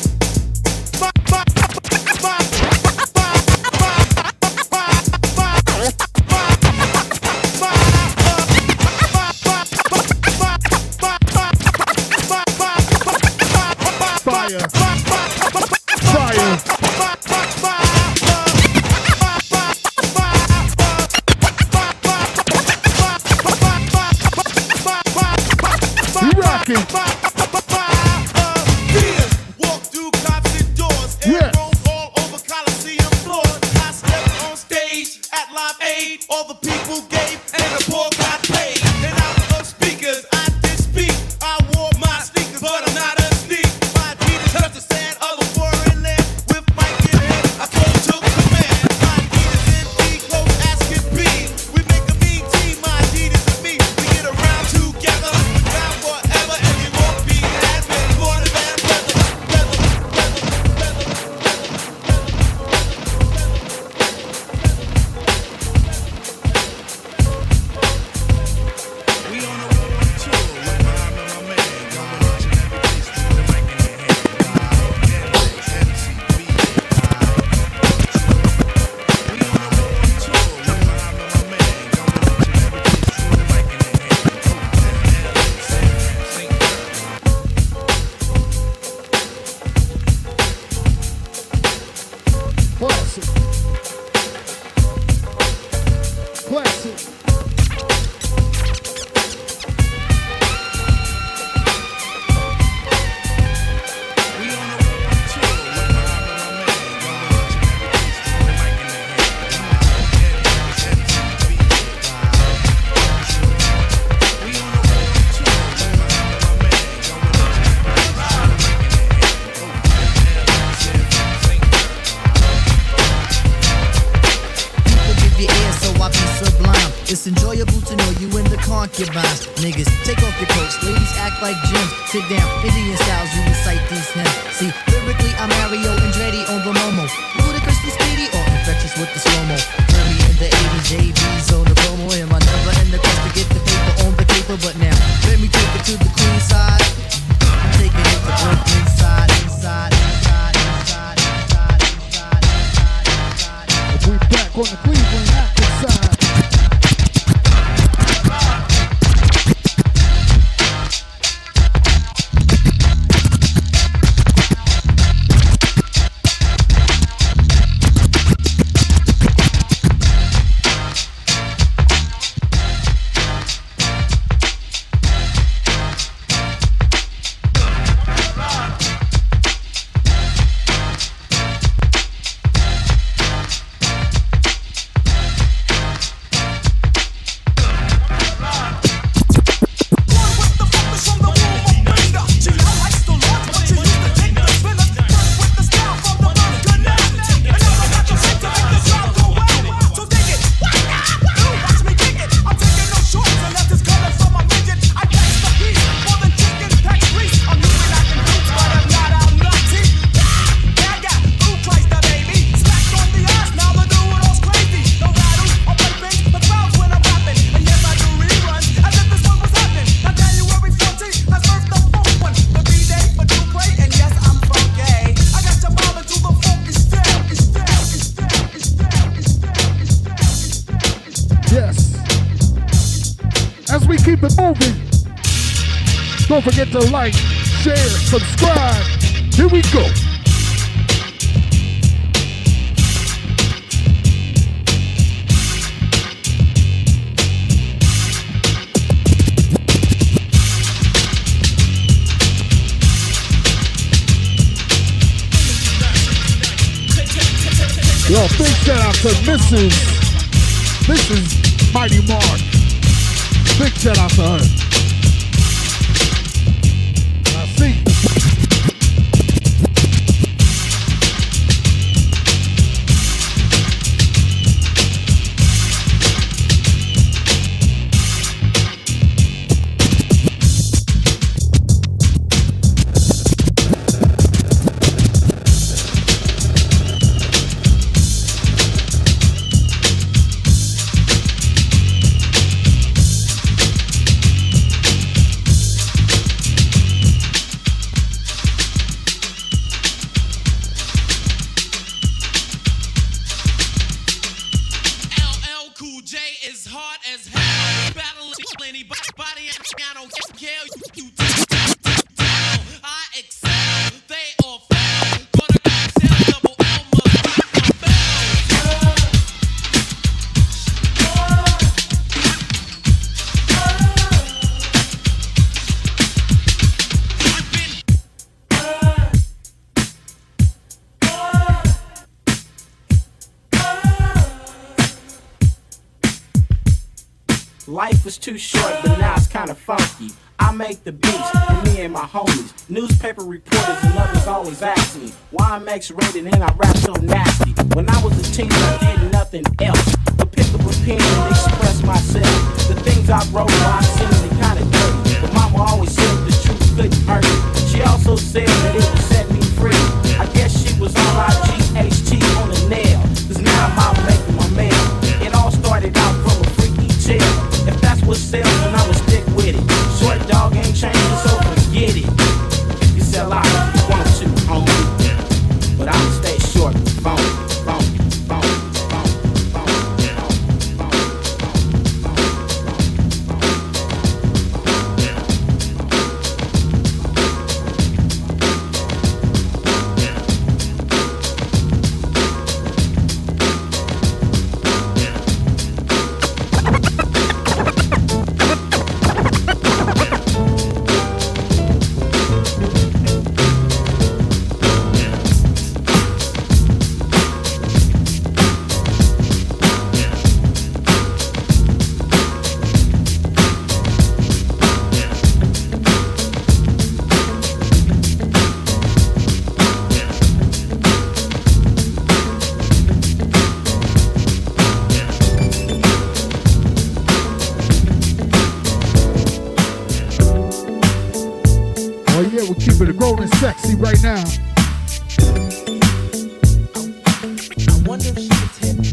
It's enjoyable to know you in the concubines. Niggas, take off your coats. Ladies act like gems. Sit down, Indian styles, you recite these hymns. See, lyrically, I'm Mario Andretti on the Momo. Ludicrously speedy or infectious with the slow-mo. Heard me in the 80s, JVs on the promo. And my number in the quest to get the paper on the paper. But now, let me take it to the clean side. I'm taking it to Don't forget to like, share, subscribe. Here we go. Yo, big shout out to Mrs. Mighty Mark. Big shout out to her. I see. Life was too short, but now it's kinda funky. I make the beats for me and my homies. Newspaper reporters and others always ask me why I'm X-rated and I rap so nasty. When I was a teen, I did nothing else but pick up a pen and express myself. The things I wrote, I seemed kinda dirty, but mama always said the truth couldn't hurt me. She also said that it would set me free. I guess she was on RGHT on the nail, 'cause now I'm out making my mail. It all started out from a freaky tale. If that's what sells, then I'ma stick with it. Short dog ain't changing, so forget it. You sell out if you want to, homie, but I'ma stay short, phone. Sexy right now. I wonder if she could tell me.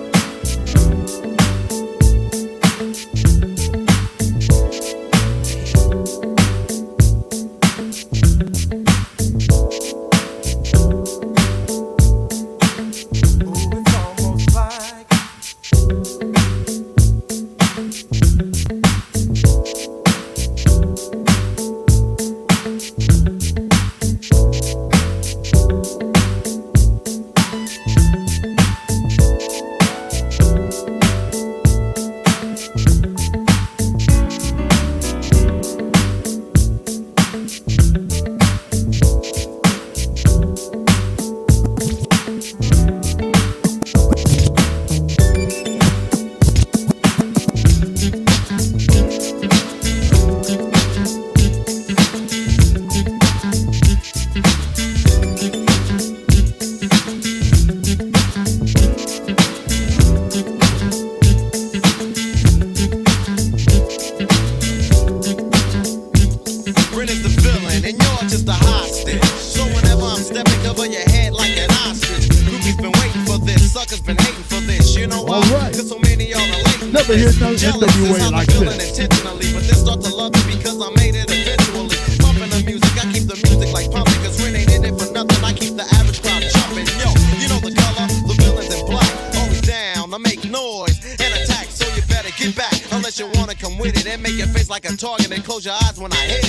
NWA like this. Intentionally, but they start to love me because I made it eventually. Pumping the music, I keep the music like pumping, cause Ren ain't in it for nothing. I keep the average crowd jumping. Yo, you know the color, the villains in black. Always down, I make noise and attack, so you better get back. Unless you wanna come with it and make your face like a target and close your eyes when I hit it.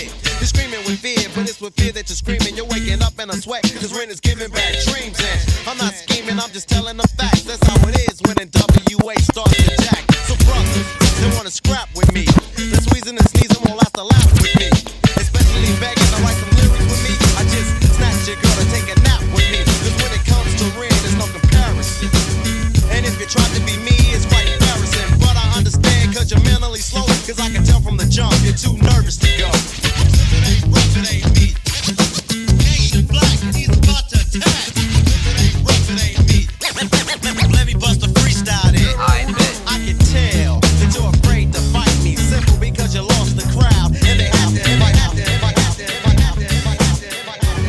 You're screaming with fear, but it's with fear that you're screaming. You're waking up in a sweat, cause Ren is giving back dreams. And I'm not scheming, I'm just telling the facts. That's how it is when NWA starts to jack. So brothers, they wanna scrap with me. The squeezing and sneezing won't last a laugh with me. Especially begging to write some lyrics with me. I just snatch your girl to take a nap with me. Cause when it comes to Ren, there's no comparison. And if you try to be me, it's quite embarrassing. But I understand cause you're mentally slow. Cause I can tell from the jump, you're too nervous to go. It ain't rough, it ain't me. Asian black, he's about to attack. It ain't rough, it ain't me. Let me bust a freestyle there. I can tell that you're afraid to fight me. Simple because you lost the crowd. And they have to, if I have to, if I have to, if I have to, if I have to, if I have to.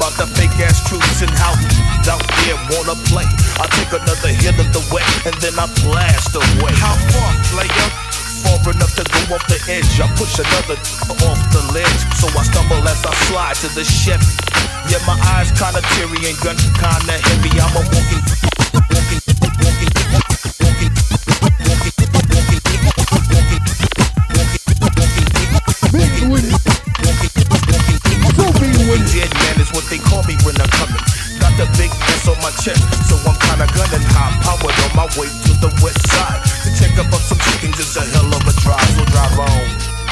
about the fake ass truths and how out there wanna play. I take another hit of the wet and then I blast away. How far, player? Far enough to go off the edge. I push another off the ledge, so I stumble as I slide to the ship. Yeah, my eyes kinda teary and gun kinda heavy. I'm a walking. Dead man is what they call me when I'm coming. Got the big S on my chest, so I'm kinda gunning high powered on my way to the west side. To check up on some chickens is a hell of a drive, so drive on.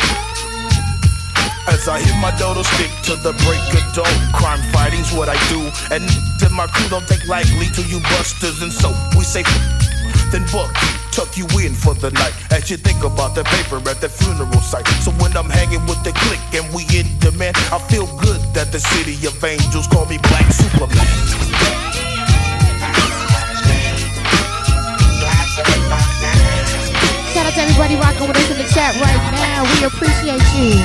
As I hit my dodo stick to the break of dawn. Crime fighting's what I do, and my crew don't take lightly to you busters, and so we say then book, tuck you in for the night as you think about the paper at the funeral site. So when I'm hanging with the clique and we in demand, I feel good that the city of angels call me Black Superman. Shout out to everybody rocking with us in the chat right now. We appreciate you.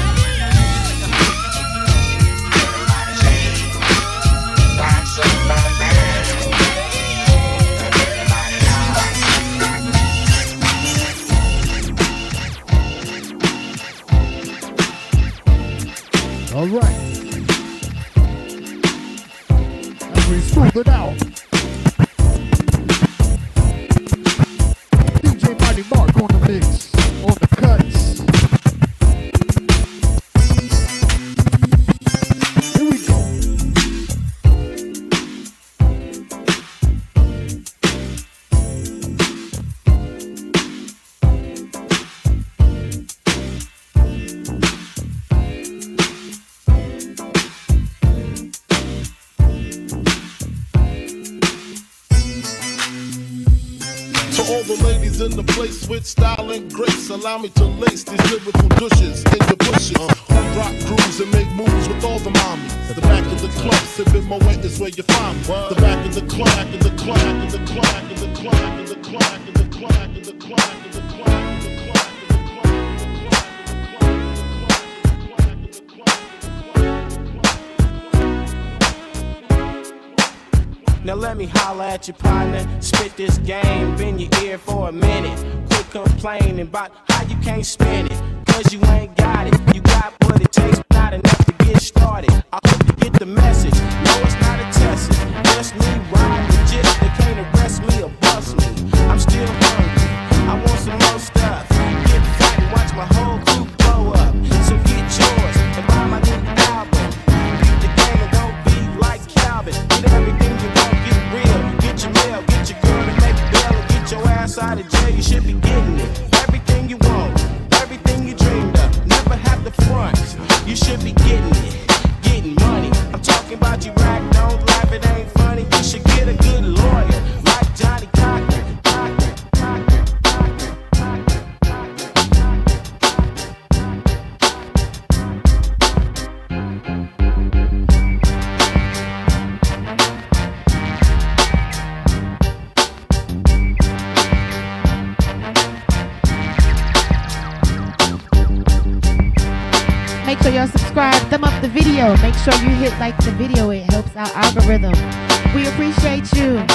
All right. As we smooth it out. DJ Mighty Mark on the mix, on the cuts. Here we go. In the place with style and grace, allow me to lace these lyrical douches in the bushes. Who rock grooves and make moves with all the mommies. The back of the club, sipping my wet is where you find me. The back of the clack, and the clack, and the clack, and the clack, and the clack, and the clack, and the clack, and the clack, and the clack. Now let me holler at your partner, spit this game, bend your ear for a minute. Quit complaining about how you can't spin it, cause you ain't got it. You got what it takes, but not enough to get started. I hope you get the message, no it's not a test. Just me riding legit, they can't arrest me or bust me. I'm still hungry, I want some more stuff. Get fat and watch my whole crew blow up. So get yours and buy my new album. Beat the game and don't be like Calvin. Get everything you want. Get your mail, get your girl to make a bail, and get your ass out of jail. You should be getting it. Everything you want, everything you dreamed of. Never have to front. You should be getting it, getting money. I'm talking about you rack, don't laugh, it ain't funny. You should get a good lawyer, like Johnny Cochran. Make sure y'all subscribe, thumb up the video. Make sure you hit like the video. It helps our algorithm. We appreciate you.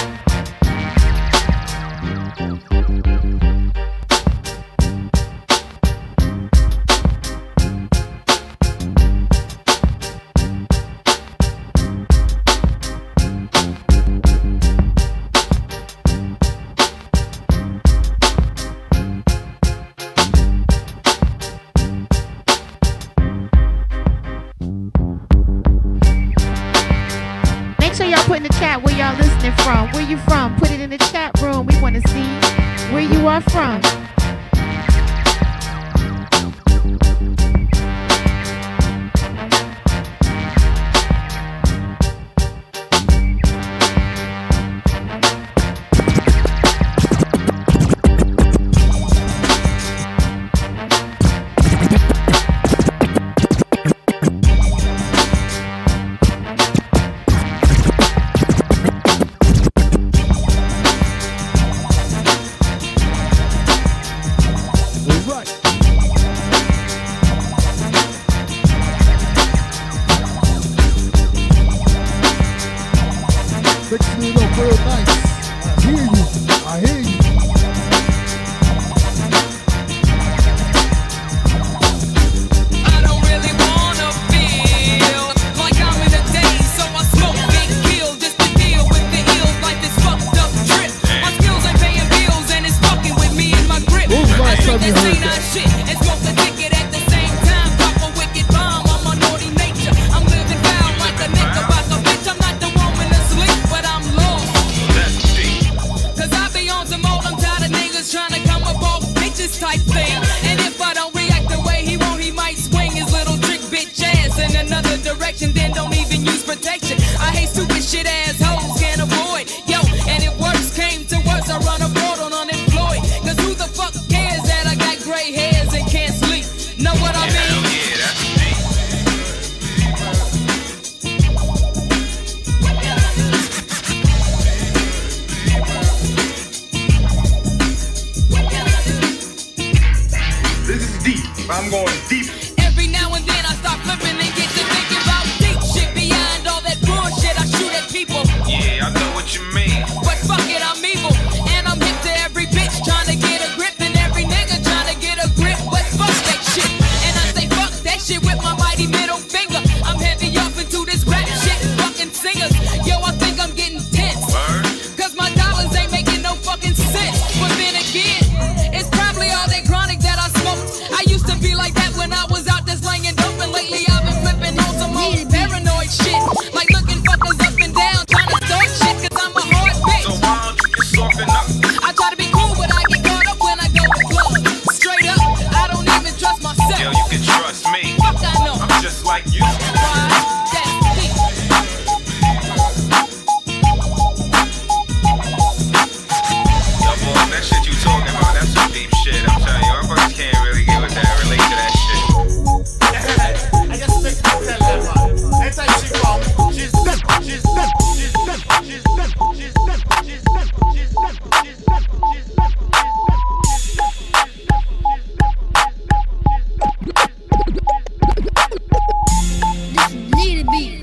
Put in the chat where y'all listening from. Where you from? Put it in the chat room. We want to see where you are from. Mixing it up real nice. I hear you. I hear you. I don't really wanna feel like I'm in a daze, so I smoke big kill just to deal with the ills like this fucked up trip. My skills ain't paying bills and it's fucking with me in my grip. I drink that C9 shit and smoke the ticket at the same time. Drop a wicked bomb on my naughty nature. I'm living down like a nigga about a bitch. I'm not the woman asleep, but I'm lost. Cause I be on some old, I'm tired of niggas trying to come up off bitches type thing. And if I don't react the way he want, he might swing his little trick bitch ass in another direction, then don't even use protection. I hate stupid shit ass hoes, can't avoid. Yo, and if worse came to worse, I run abroad on unemployed. Cause who the fuck cares that I got gray hairs and can't sleep? Know what I mean? This is deep. I'm going deep. Every now and then I start flipping and get to thinking about deep shit beyond all that bullshit I shoot at people. Yeah, I know what you mean. But fuck it, I'm evil. And I'm hip to every bitch trying to get a grip and every nigga trying to get a grip. But fuck that shit. And I say fuck that shit with my mighty middle finger. I'm heavy up into this rap shit. Fucking singers. Yo, I think I'm getting tense. Cause my dollars ain't making no fucking sense. But then again, it's probably all that chronic that I smoked. I used to be like that when I was out there slanging dope. And lately I've been flipping on some old paranoid shit. Like looking fuckers up and down, trying to start shit. Cause I'm a hard bitch. So why don't you just soften up? I try to be cool, but I get caught up when I go to club. Straight up, I don't even trust myself. Yo, you can trust me. Fuck I know. I'm just like you. Yo, boy, that shit you talking about, that's some deep shit. I'm telling you, our fuckers can't really get with that, relate to that shit. I just think that level. Anytime she come, she's dead, she's dead, she's dead, she's dead, she's dead, she's dead, she's dead, she's dead, Need to be.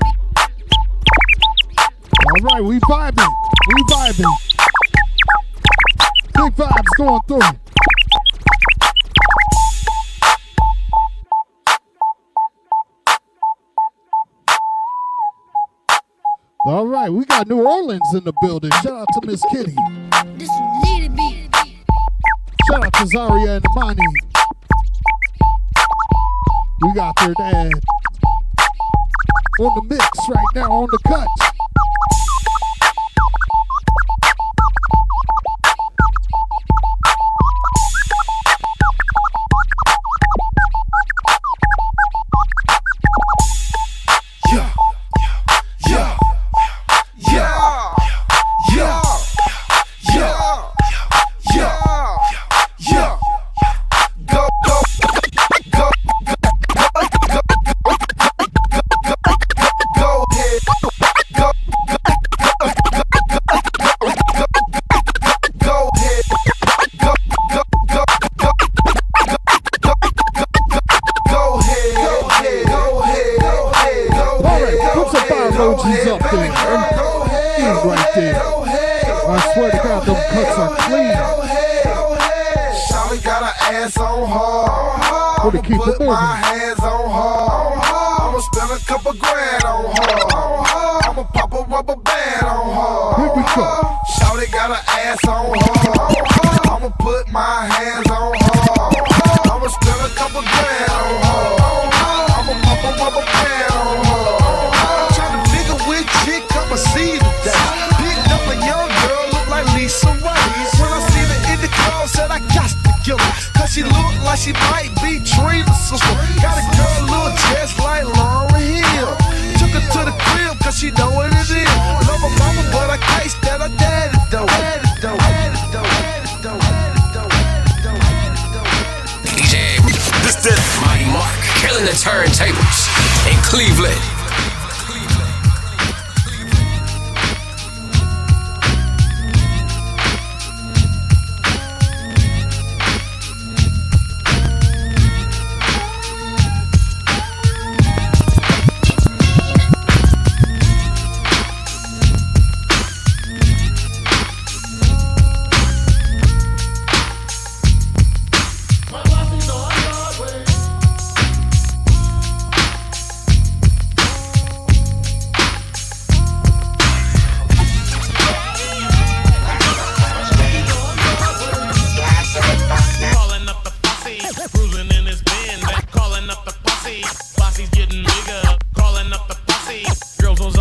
All right, we vibing. We vibing. Big vibes going through. All right, we got New Orleans in the building. Shout out to Miss Kitty. This need to be. Shout out to Zaria and Imani. We got their dad on the mix right now, on the cut. emojis up there. Right there. I swear to God, them cuts are clean. Shawty got her ass on hard. I'ma put my hands on her. I'ma spend a couple grand on her. I'ma pop a rubber band on her. Here we go. Shawty got her ass on her. I'ma put my hands on her. I'ma spend a couple grand on her. I'ma pop a rubber band on her. Tryna figure which chick I'ma see today. Picked up a young girl, look like Lisa White. When I see her in the crowd, said I got to kill her. Cause she look like she might be Trina's sister. Got a girl, little chest like Lauryn Hill. Took her to the crib cause she know what it is. Love her mama, but I can't stand her daddy though. DJ, this Mighty Mark, killing the turntables in Cleveland.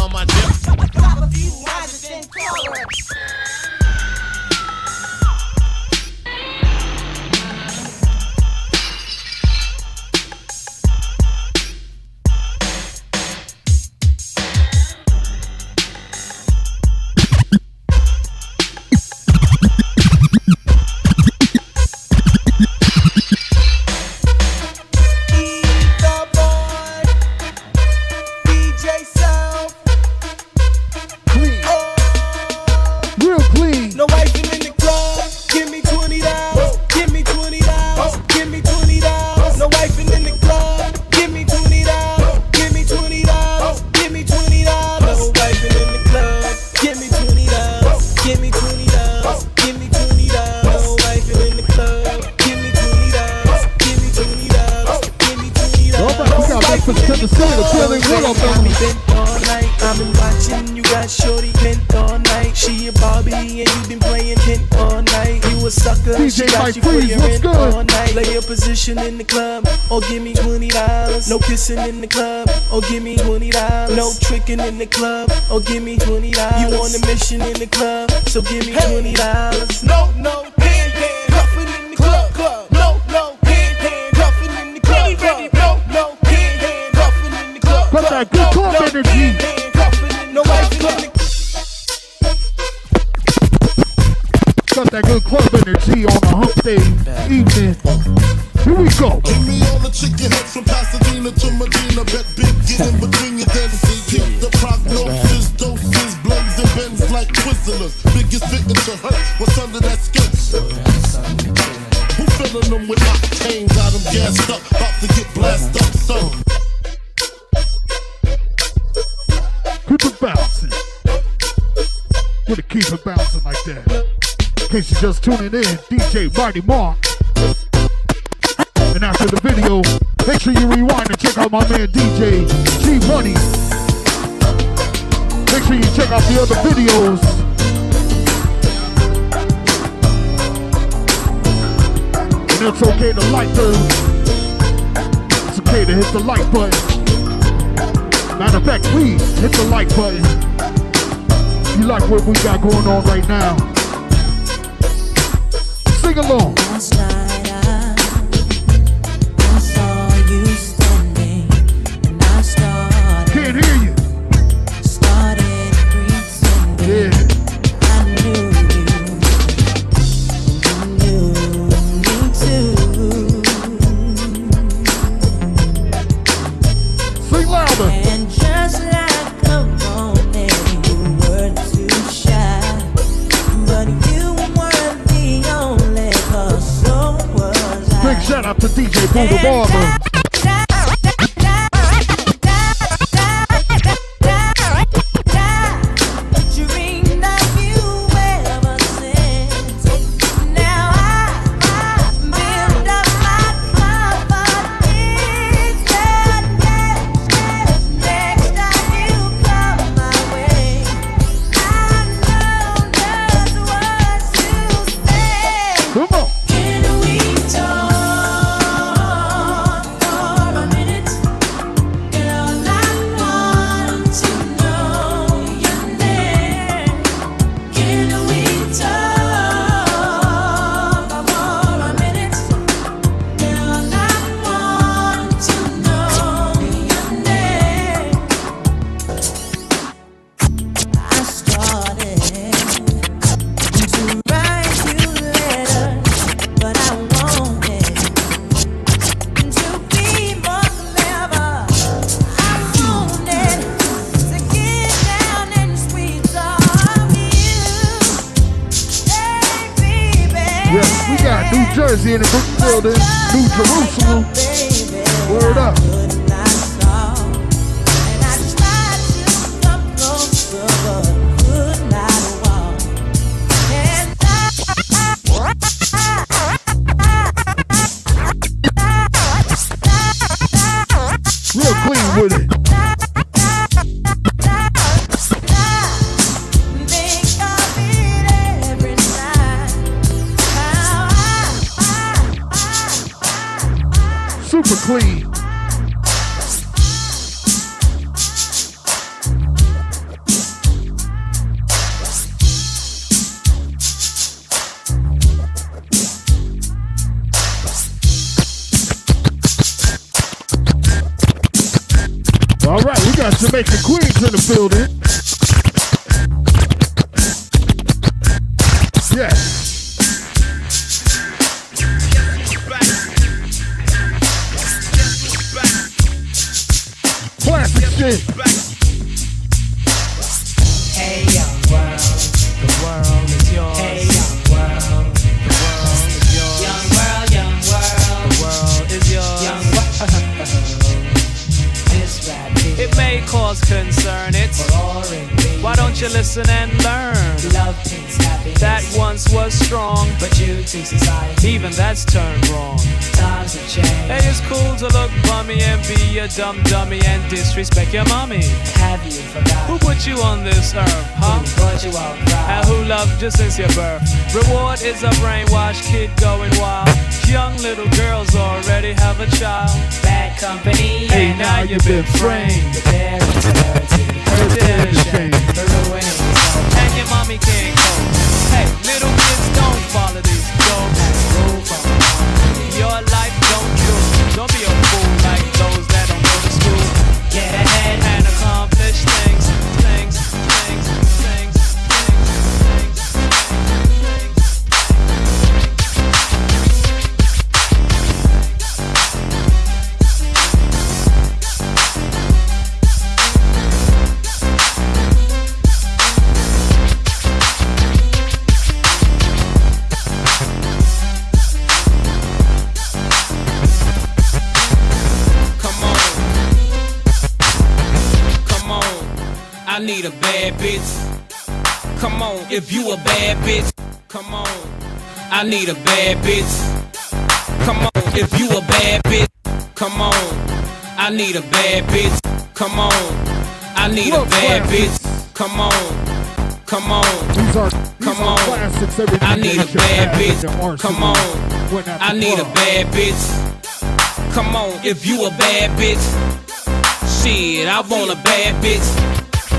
on my dip. I've been watching, you got shorty bent all night. She a Barbie and you been playing hint all night. You a sucker, DJ she got Mike you for Freeze, your what's rent good? all night. Play your position in the club, or give me $20. No kissing in the club, or give me $20. No tricking in the club, or give me $20. You on a mission in the club, so give me $20. No, hand cuffing in the club. No, hand cuffing in the club. No, hand cuffing in the club. Got that good club energy. Got that good club energy on a hump day evening. Here we go. Give me all the chicken heads from Pasadena to Medina. Bet big, get in between your dents. Keep the prognosis, doses, blends and bends like Twizzlers. Biggest fitting to hurt, what's under that skirt? Who filling them with octane? Got them gassed up, about to get blasted up, so. Keep it bouncing. Gotta keep it bouncing like that. In case you're just tuning in, DJ Mighty Mark. And after the video, make sure you rewind and check out my man DJ G Money. Make sure you check out the other videos. And it's okay to like it's okay to hit the like button. Matter of fact, please hit the like button. If you like what we got going on right now. Sing along. Last night I saw you standing, and I started. Can't hear you. Started pretending. Yeah. I knew you, and you knew me too. Sing louder. And just like a moment, you were too shy, but you weren't the only. So was I. Big shout out to DJ Boo the Barber. Dreamed of you ever since. Now I build up my confidence that next time you come my way, I know just what to say. Come on. Can we talk for a minute? Girl, I want to know your name. Can we talk for a minute? Girl, I want to know your name. I started to write you letters, but I wanted to be more clever. I wanted to get down and squeeze on you, hey baby. Yes, we got New Jersey in the building, New Jerusalem. Word up. Real clean with it. Super clean. Jamaican Queens in the building. Yes. Classic shit. Hey young world, the world is yours. Hey young world, the world is yours. Young world, the world is yours. Young world, this rap here. It may cause concern, it's boring. Why don't you listen and learn? Love things happiness that once was strong, but due to society, even that's turned wrong. Times have changed. Hey, it's cool to look bummy and be a dumb dummy and disrespect your mommy. Have you forgot who put you on this earth, huh? Who brought you out proud? And who loved you since your birth? Reward is a brainwashed kid going wild. Young little girls already have a child. Bad company, hey, and now you've been framed. There is dirty, hurt and shame. And your mommy can't cope. Hey, little kids don't follow these dogs. Your life don't be a fool like those that don't go to school. Get ahead and accomplish things. I need a bad bitch. Come on, if you a bad bitch. Come on, I need a bad bitch. Come on, if you a bad bitch. Come on, I need a bad bitch. Come on, I need a bad bitch. Come on, come on, come on. I need a bad bitch. Come on, I need a bad bitch. Come on, if you a bad bitch. Shit, I want a bad bitch.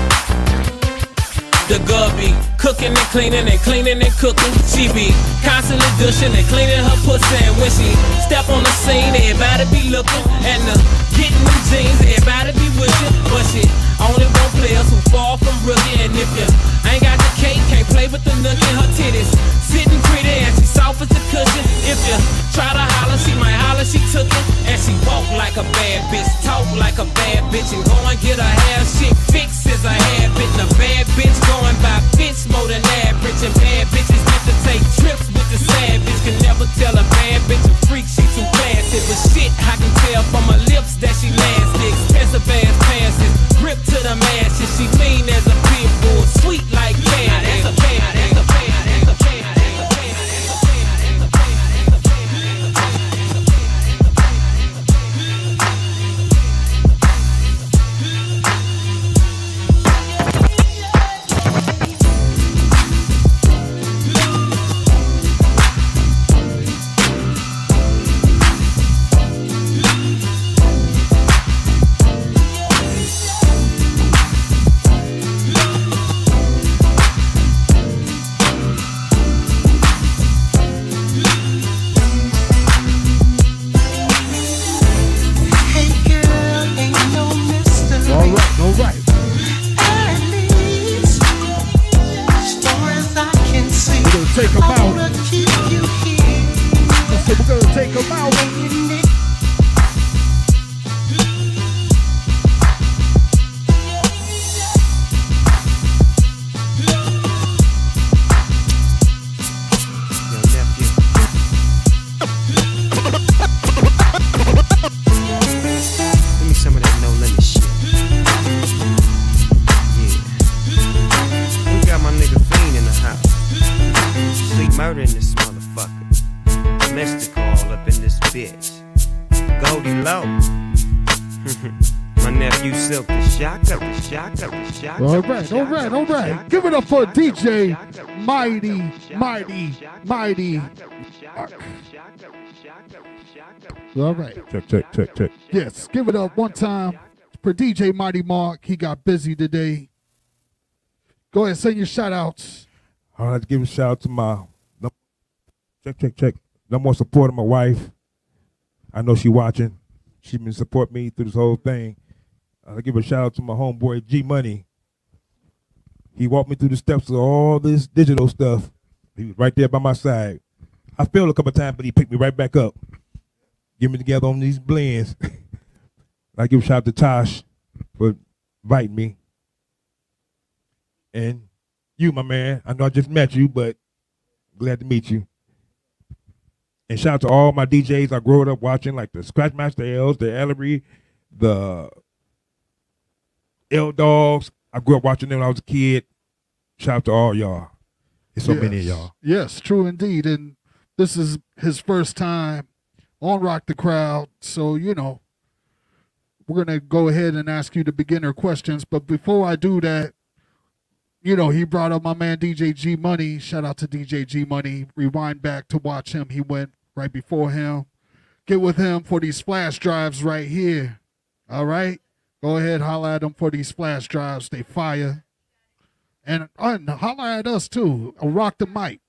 The girl be cooking and cleaning and cooking. She be constantly dushing and cleaning her pussy. And when she step on the scene, everybody be looking. And getting them jeans, everybody be wishing. But she only want players who fall from rookie. And if you ain't got the cake, can't play with the nookie. Her titties sitting pretty and she soft as a cushion. If you try to holler, she might holler, she took it. And she walk like a bad bitch, talk like a bad bitch. And go and get her hair shit fixed as a habit. And a bad bitch going by bitch more than average. And bad bitches get to take trips with the savage. Can never tell a bad bitch a freak, she too classy. But shit, I can tell from her lips that she nasty. Expensive ass passes, grip to the masses. She mean as a pit bull, sweet like candy. That's a bad, that's a bad, that's a bad. Take them out. Let's say we're gonna take them out. Give me some of that no limit shit. Yeah. We got my nigga Fiend in the house. Sweet murder in this motherfucker. Mystical up in this bitch. Goldie Low. My nephew Silk the shocker, the shocker, the shocker. All right. Give it up for DJ Mighty. All right. Check. Yes, give it up one time for DJ Mighty Mark. He got busy today. Go ahead, send your shout outs. I'd like to give a shout out to my check. No more support of my wife. I know she watching. She been supporting me through this whole thing. I'll give a shout out to my homeboy G Money. He walked me through the steps of all this digital stuff. He was right there by my side. I failed a couple of times, but he picked me right back up. Get me together on these blends. I give a shout out to Tosh for inviting me. And you, my man, I know I just met you, but glad to meet you. And shout out to all my DJs I grew up watching, like the Scratchmaster L's, the Ellery, the L Dogs. I grew up watching them when I was a kid. Shout out to all y'all. There's so many of y'all. Yes, true indeed. And this is his first time on Rock the Crowd. So, you know, we're going to go ahead and ask you the beginner questions. But before I do that, you know, he brought up my man DJ G Money. Shout out to DJ G Money. Rewind back to watch him. He went right before him. Get with him for these flash drives right here. All right? Go ahead, holla at him for these flash drives. They fire. And holla at us, too. Rock the mic.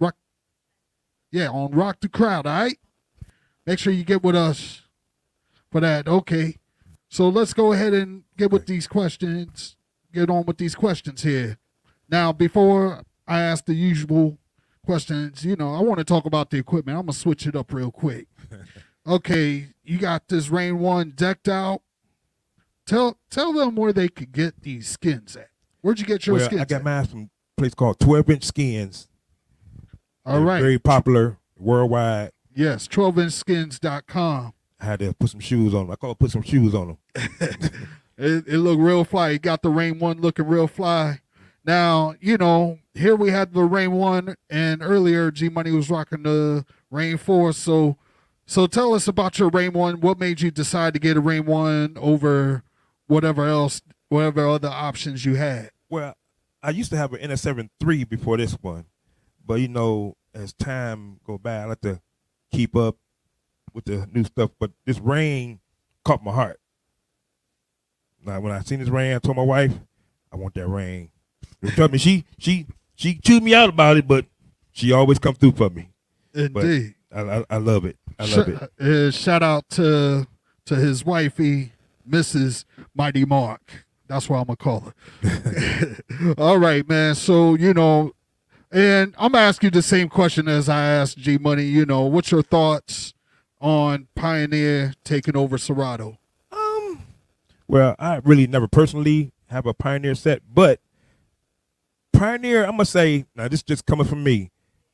On Rock the Crowd, all right? Make sure you get with us for that. Okay. So let's go ahead and get with these questions. Get on with these questions here. Now, before I ask the usual questions, you know, I want to talk about the equipment. I'm going to switch it up real quick. Okay, you got this Rain 1 decked out. Tell them where they could get these skins at. Where'd you get your skins I got at? mine from a place called 12-Inch Skins. All right. Very popular worldwide. Yes, 12inchskins.com. I had to put some shoes on them. I call it put some shoes on them. It looked real fly. You got the Rain 1 looking real fly. Now, you know, here we had the Rain 1, and earlier G Money was rocking the Rain 4. So tell us about your Rain 1. What made you decide to get a Rain 1 over whatever other options you had? Well, I used to have an NS7 III before this one. But, you know, as time go by, I like to keep up with the new stuff. But this Rain caught my heart. Now, when I seen this Rain, I told my wife, I want that Rain. Trust me, she chewed me out about it, but she always come through for me. Indeed. But I love it. I love it. Shout out to his wifey, Mrs. Mighty Mark. That's what I'm going to call her. All right, man. So, you know, and I'm going to ask you the same question as I asked G Money. You know, what's your thoughts on Pioneer taking over Serato? Well, I really never personally have a Pioneer set, but Pioneer, I'm going to say, now this just coming from me.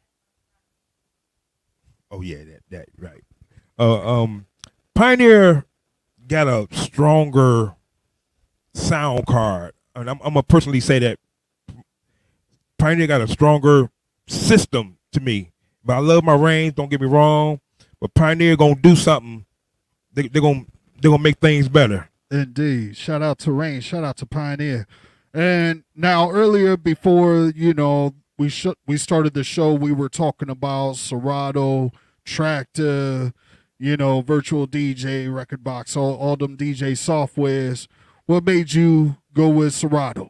Oh, yeah, that right. Pioneer got a stronger sound card. And I'm going to personally say that Pioneer got a stronger system to me. But I love my Rains, don't get me wrong. But Pioneer going to do something. They're going to make things better. Indeed. Shout out to Rain. Shout out to Pioneer. And now earlier before, you know, we started the show, we were talking about Serato, Tractor, you know, Virtual DJ, Record Box, all them DJ softwares. What made you go with Serato?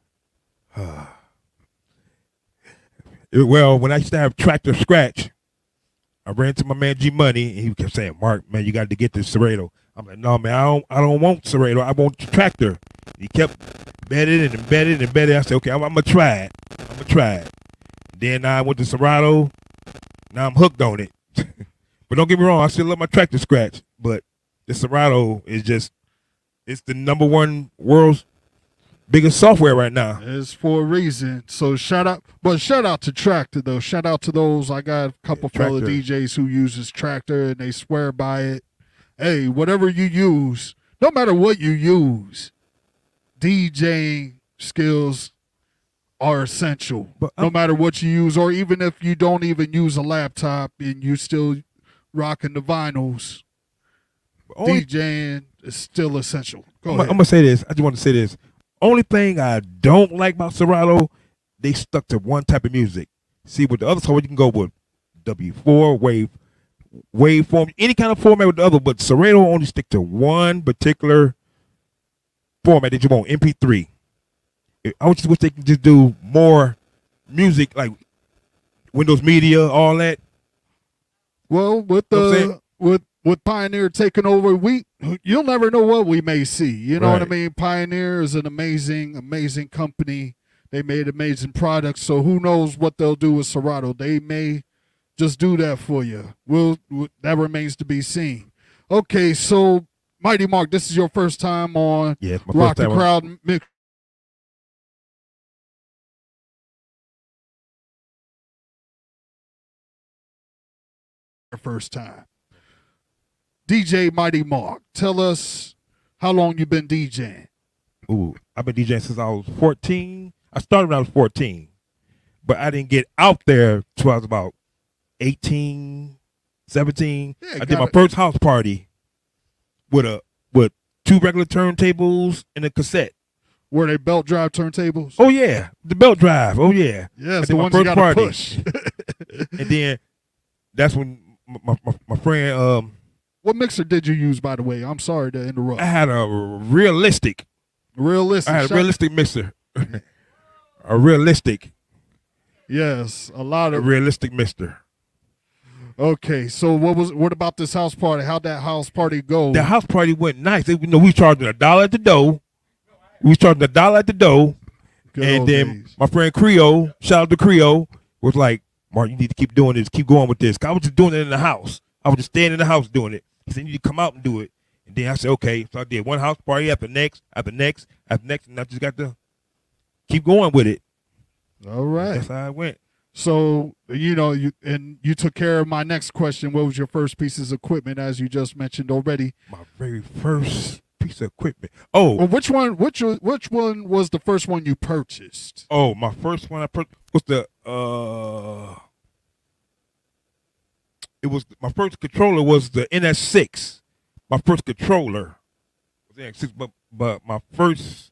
Well, when I used to have Tractor Scratch, I ran to my man G Money, and he kept saying, "Mark, man, you got to get this Serato." I'm like, "No, man, I don't want Serato. I want Tractor." He kept embedded. I said, "Okay, I'm gonna try it." Then I went to Serato. Now I'm hooked on it. But don't get me wrong, I still love my Tractor Scratch. But the Serato is it's the #1 world's biggest software right now. It's for a reason. So shout out to Tractor though. Shout out to those. I got a couple fellow DJs who uses Tractor and they swear by it. Hey, whatever you use, no matter what you use, DJing skills are essential. But no matter what you use, or even if you don't even use a laptop and you still rocking the vinyls, DJing is still essential. I'm gonna say this. I just want to say this. Only thing I don't like about Serato, they stuck to one type of music. See, with the other software, you can go with W4, waveform, any kind of format with the other, but Serato only stick to one particular format that you want, MP3. I just wish they could just do more music, like Windows Media, all that. Well, with Pioneer taking over, we you'll never know what we may see. You know what I Right. mean? Pioneer is an amazing, amazing company. They made amazing products. So who knows what they'll do with Serato? They may just do that for you. That remains to be seen. Okay, so Mighty Mark, this is your first time on Yeah, it's my Rock first the time on- Crowd Mix. First time. DJ Mighty Mark, tell us how long you been DJing. Ooh, I've been DJing since I was 14. I started when I was 14, but I didn't get out there till I was about 18, 17. Yeah, I did my gotta- first house party with 2 regular turntables and a cassette. Were they belt drive turntables? Oh yeah, the belt drive. Oh yeah, Yeah, I it's did the my ones you first gotta party. push. And then that's when my friend What mixer did you use, by the way? I'm sorry to interrupt. I had a realistic. Realistic. I had a Shout- realistic mixer. A realistic. Yes, a lot A of. realistic mixer. Okay, so what about this house party? How'd that house party go? The house party went nice. We was charging $1 at the door. We was charging $1 at the door. Good And old then days. my friend Creole, shout out to Creole, was like, Mark, you need to keep doing this, keep going with this. 'Cause I was just doing it in the house. I was just staying in the house doing it. He said, you need to come out and do it. And then I said, okay. So I did one house party after next, after next, after next, and I just got to keep going with it. All right. That's how it went. So you took care of my next question. What was your first pieces of equipment, as you just mentioned already? My very first piece of equipment. Oh, Well, which one was the first one you purchased? oh, my first one I purchased was my first controller was the NS6. My first controller was the NS6, but my first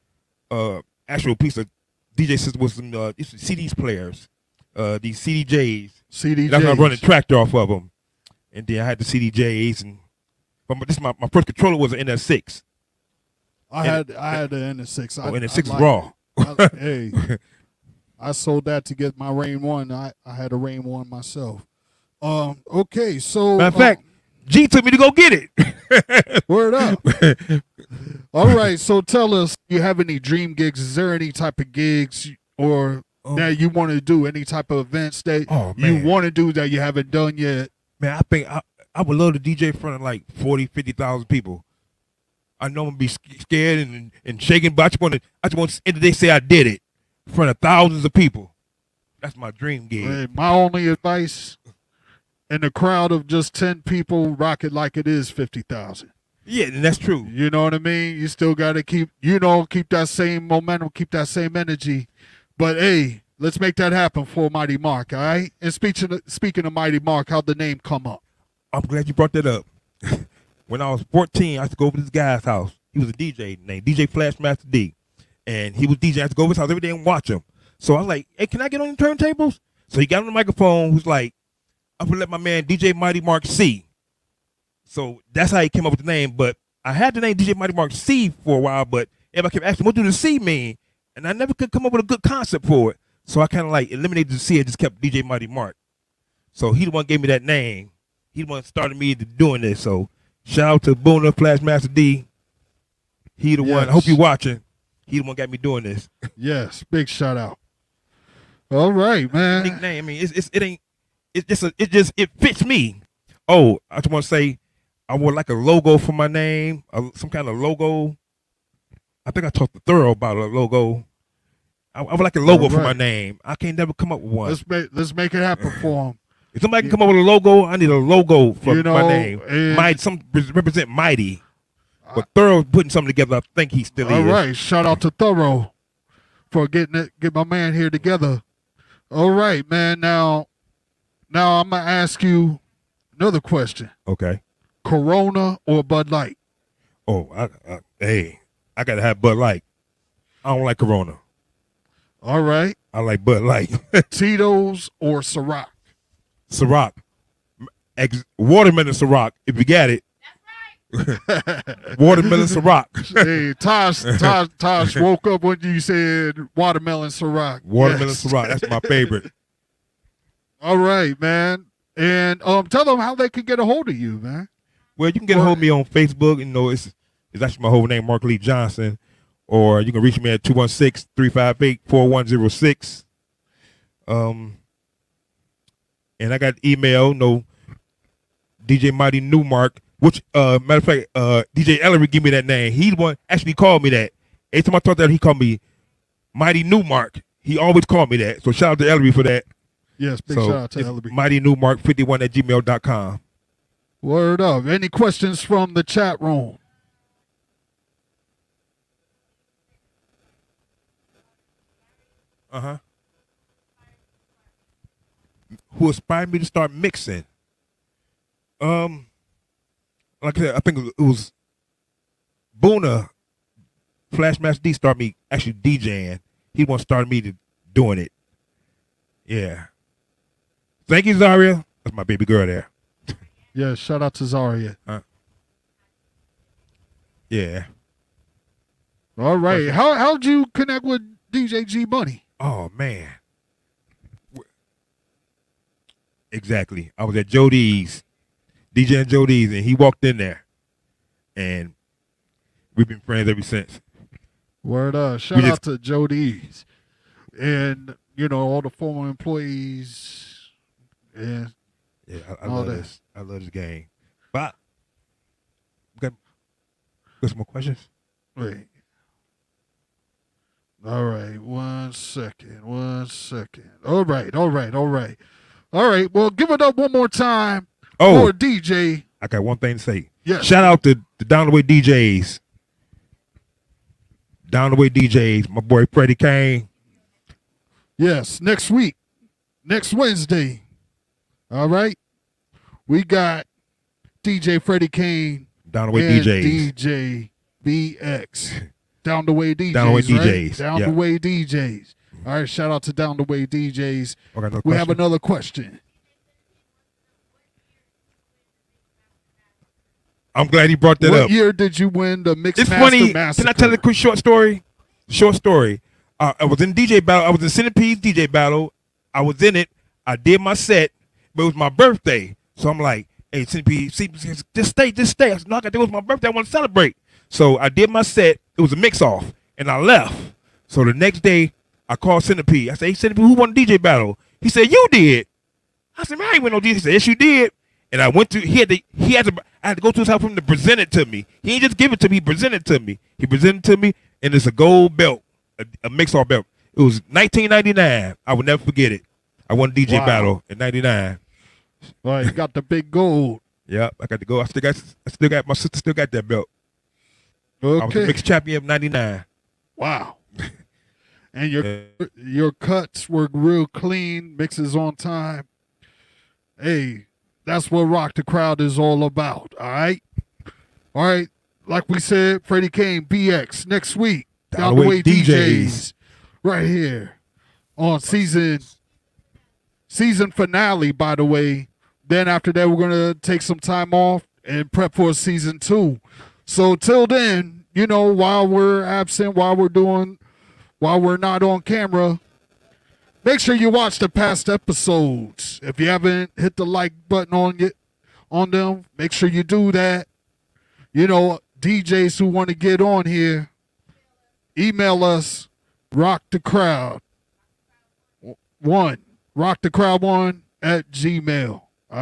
actual piece of DJ system was some CDs players, these CDJs. CDJs. That's why I run a tractor off of them, and then I had the CDJs, but my first controller was an NS6. I had the NS6. Oh, NS6 liked raw. it. Hey, I sold that to get my Rain 1. I had a Rain 1 myself. Okay, so Matter of fact, G took me to go get it. Word up. All right, so tell us, you have any dream gigs? Is there any type of gigs or that you want to do? Any type of events that you want to do that you haven't done yet? Man, I think I would love to DJ in front of like 40, 50,000 people. I know I'm gonna be scared and shaking, but I just want to end the day say I did it in front of thousands of people. That's my dream gig. Hey, my only advice, in a crowd of just 10 people, rock it like it is 50,000. Yeah, and that's true. You know what I mean? You still got to keep that same momentum, keep that same energy. But hey, let's make that happen for Mighty Mark, all right? And speaking of Mighty Mark, how'd the name come up? I'm glad you brought that up. When I was 14, I used to go over to this guy's house. He was a DJ named DJ Flashmaster D. And he was DJ. I used to go over his house every day and watch him. So I was like, hey, can I get on the turntables? So he got on the microphone. Who's like, I'm going to let my man DJ Mighty Mark C. So that's how he came up with the name. But I had the name DJ Mighty Mark C for a while, but everybody kept asking, what do the C mean? And I never could come up with a good concept for it. So I kind of like eliminated the C and just kept DJ Mighty Mark. So he the one gave me that name. He the one started me to doing this. So shout out to Boona Flashmaster D. He the one. I hope you're watching. He the one got me doing this. Yes, big shout out. All right, man. Nickname. I mean, it fits me. Oh, I just want to say, I would like a logo for my name, some kind of logo. I think I talked to Thorough about a logo. I would like a logo for my name. I can't never come up with one. Let's make it happen for him. If somebody can come up with a logo, I need a logo for You know, my name. and- Some represent Mighty. But Thorough putting something together, I think he still All is. right, shout out to Thorough for get my man here together. All right, man. Now I'm gonna ask you another question. Okay. Corona or Bud Light? Oh, I gotta have Bud Light. I don't like Corona. All right. I like Bud Light. Tito's or Ciroc? Ciroc. Watermelon Ciroc, if you got it. Watermelon Ciroc. Hey, Tosh woke up when you said watermelon Ciroc. Watermelon Yes. Ciroc, that's my favorite. All right, man. And tell them how they can get a hold of you, man. Well, you can get a hold of me on Facebook. You know, it's actually my whole name, Mark Lee Johnson. Or you can reach me at 216-358-4106. And I got email, DJ Mighty Newmark, which, matter of fact, DJ Ellery gave me that name. He actually called me that. Every time I talked to him, he called me Mighty Newmark. He always called me that. So shout out to Ellery for that. Yes, big shout out to Ellery. Mighty Newmark 51@gmail.com. Word up. Any questions from the chat room? Uh-huh. Who inspired me to start mixing? Like I said, I think it was Boona, Flashmaster D started me actually DJing. He once started me to doing it. Yeah. Thank you, Zaria. That's my baby girl there. Yeah, shout out to Zaria. Yeah. All right. How'd you connect with DJ G Money? Oh, man. Exactly. I was at Joe D's, DJing Joe D's, and he walked in there. And we've been friends ever since. Word up. Shout out to Joe D's. And, all the former employees. And yeah, I love this. I love this game. But got some more questions? Wait. All right, 1 second. All right. Well, give it up one more time for DJ. I got one thing to say. Yes. Shout out to the Down the Way DJs. Down the Way DJs, my boy Freddie Kane. Yes, next week, next Wednesday. All right. We got DJ Freddie Kane. Down the Way and DJs. DJ BX. Down the Way DJs. Down the Way DJs. Right? Down the Way DJs. All right, shout out to Down the Way DJs. We have another question. I'm glad he brought that up. What year did you win the Mixed It's Master funny. Massacre? Can I tell a quick short story? I was in DJ battle. I was in Centipede's DJ battle. I was in it. I did my set, but it was my birthday. So I'm like, hey, Centipede, just stay. I said, no, it was my birthday. I want to celebrate. So I did my set. It was a mix-off, and I left. So the next day, I called Centipede. I said, hey, Centipede, who won the DJ battle? He said, you did. I said, man, I ain't win no DJ. He said, yes, you did. And I went to, I had to go to his house for him to present it to me. He didn't just give it to me, he presented it to me. He presented it to me, and it's a gold belt, a mix-off belt. It was 1999. I would never forget it. I won the DJ battle in 99. Well, you got the big gold. Yep, I got to go. My sister still got that belt. Okay. I was the mixed champion of 99. Wow. And your cuts were real clean, mixes on time. Hey, that's what Rock the Crowd is all about, all right? All right, like we said, Freddie Kane, BX, next week. Down the Way DJs. Right here on season finale, by the way. Then after that, we're going to take some time off and prep for season 2. So till then, while we're absent, while we're not on camera, make sure you watch the past episodes. If you haven't hit the like button on them, make sure you do that. DJs who want to get on here, email us, rockthecrowd1 @gmail.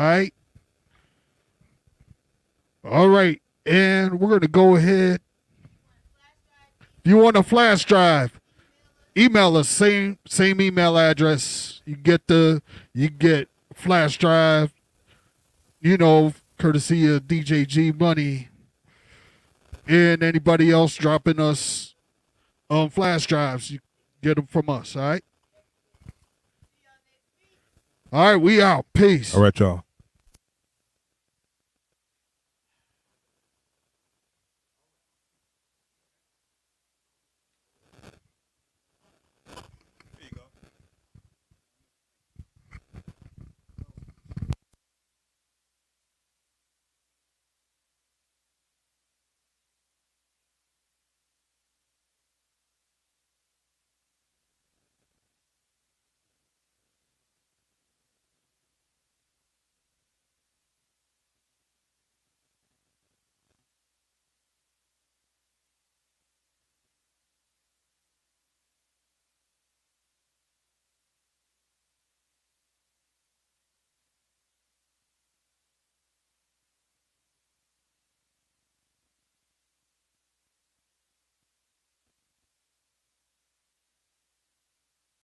All right. And we're going to go ahead. If you want a flash drive, email us, same email address. You get flash drive, courtesy of DJ G Money and anybody else dropping us flash drives. You get them from us, all right? All right, we out. Peace. All right, y'all.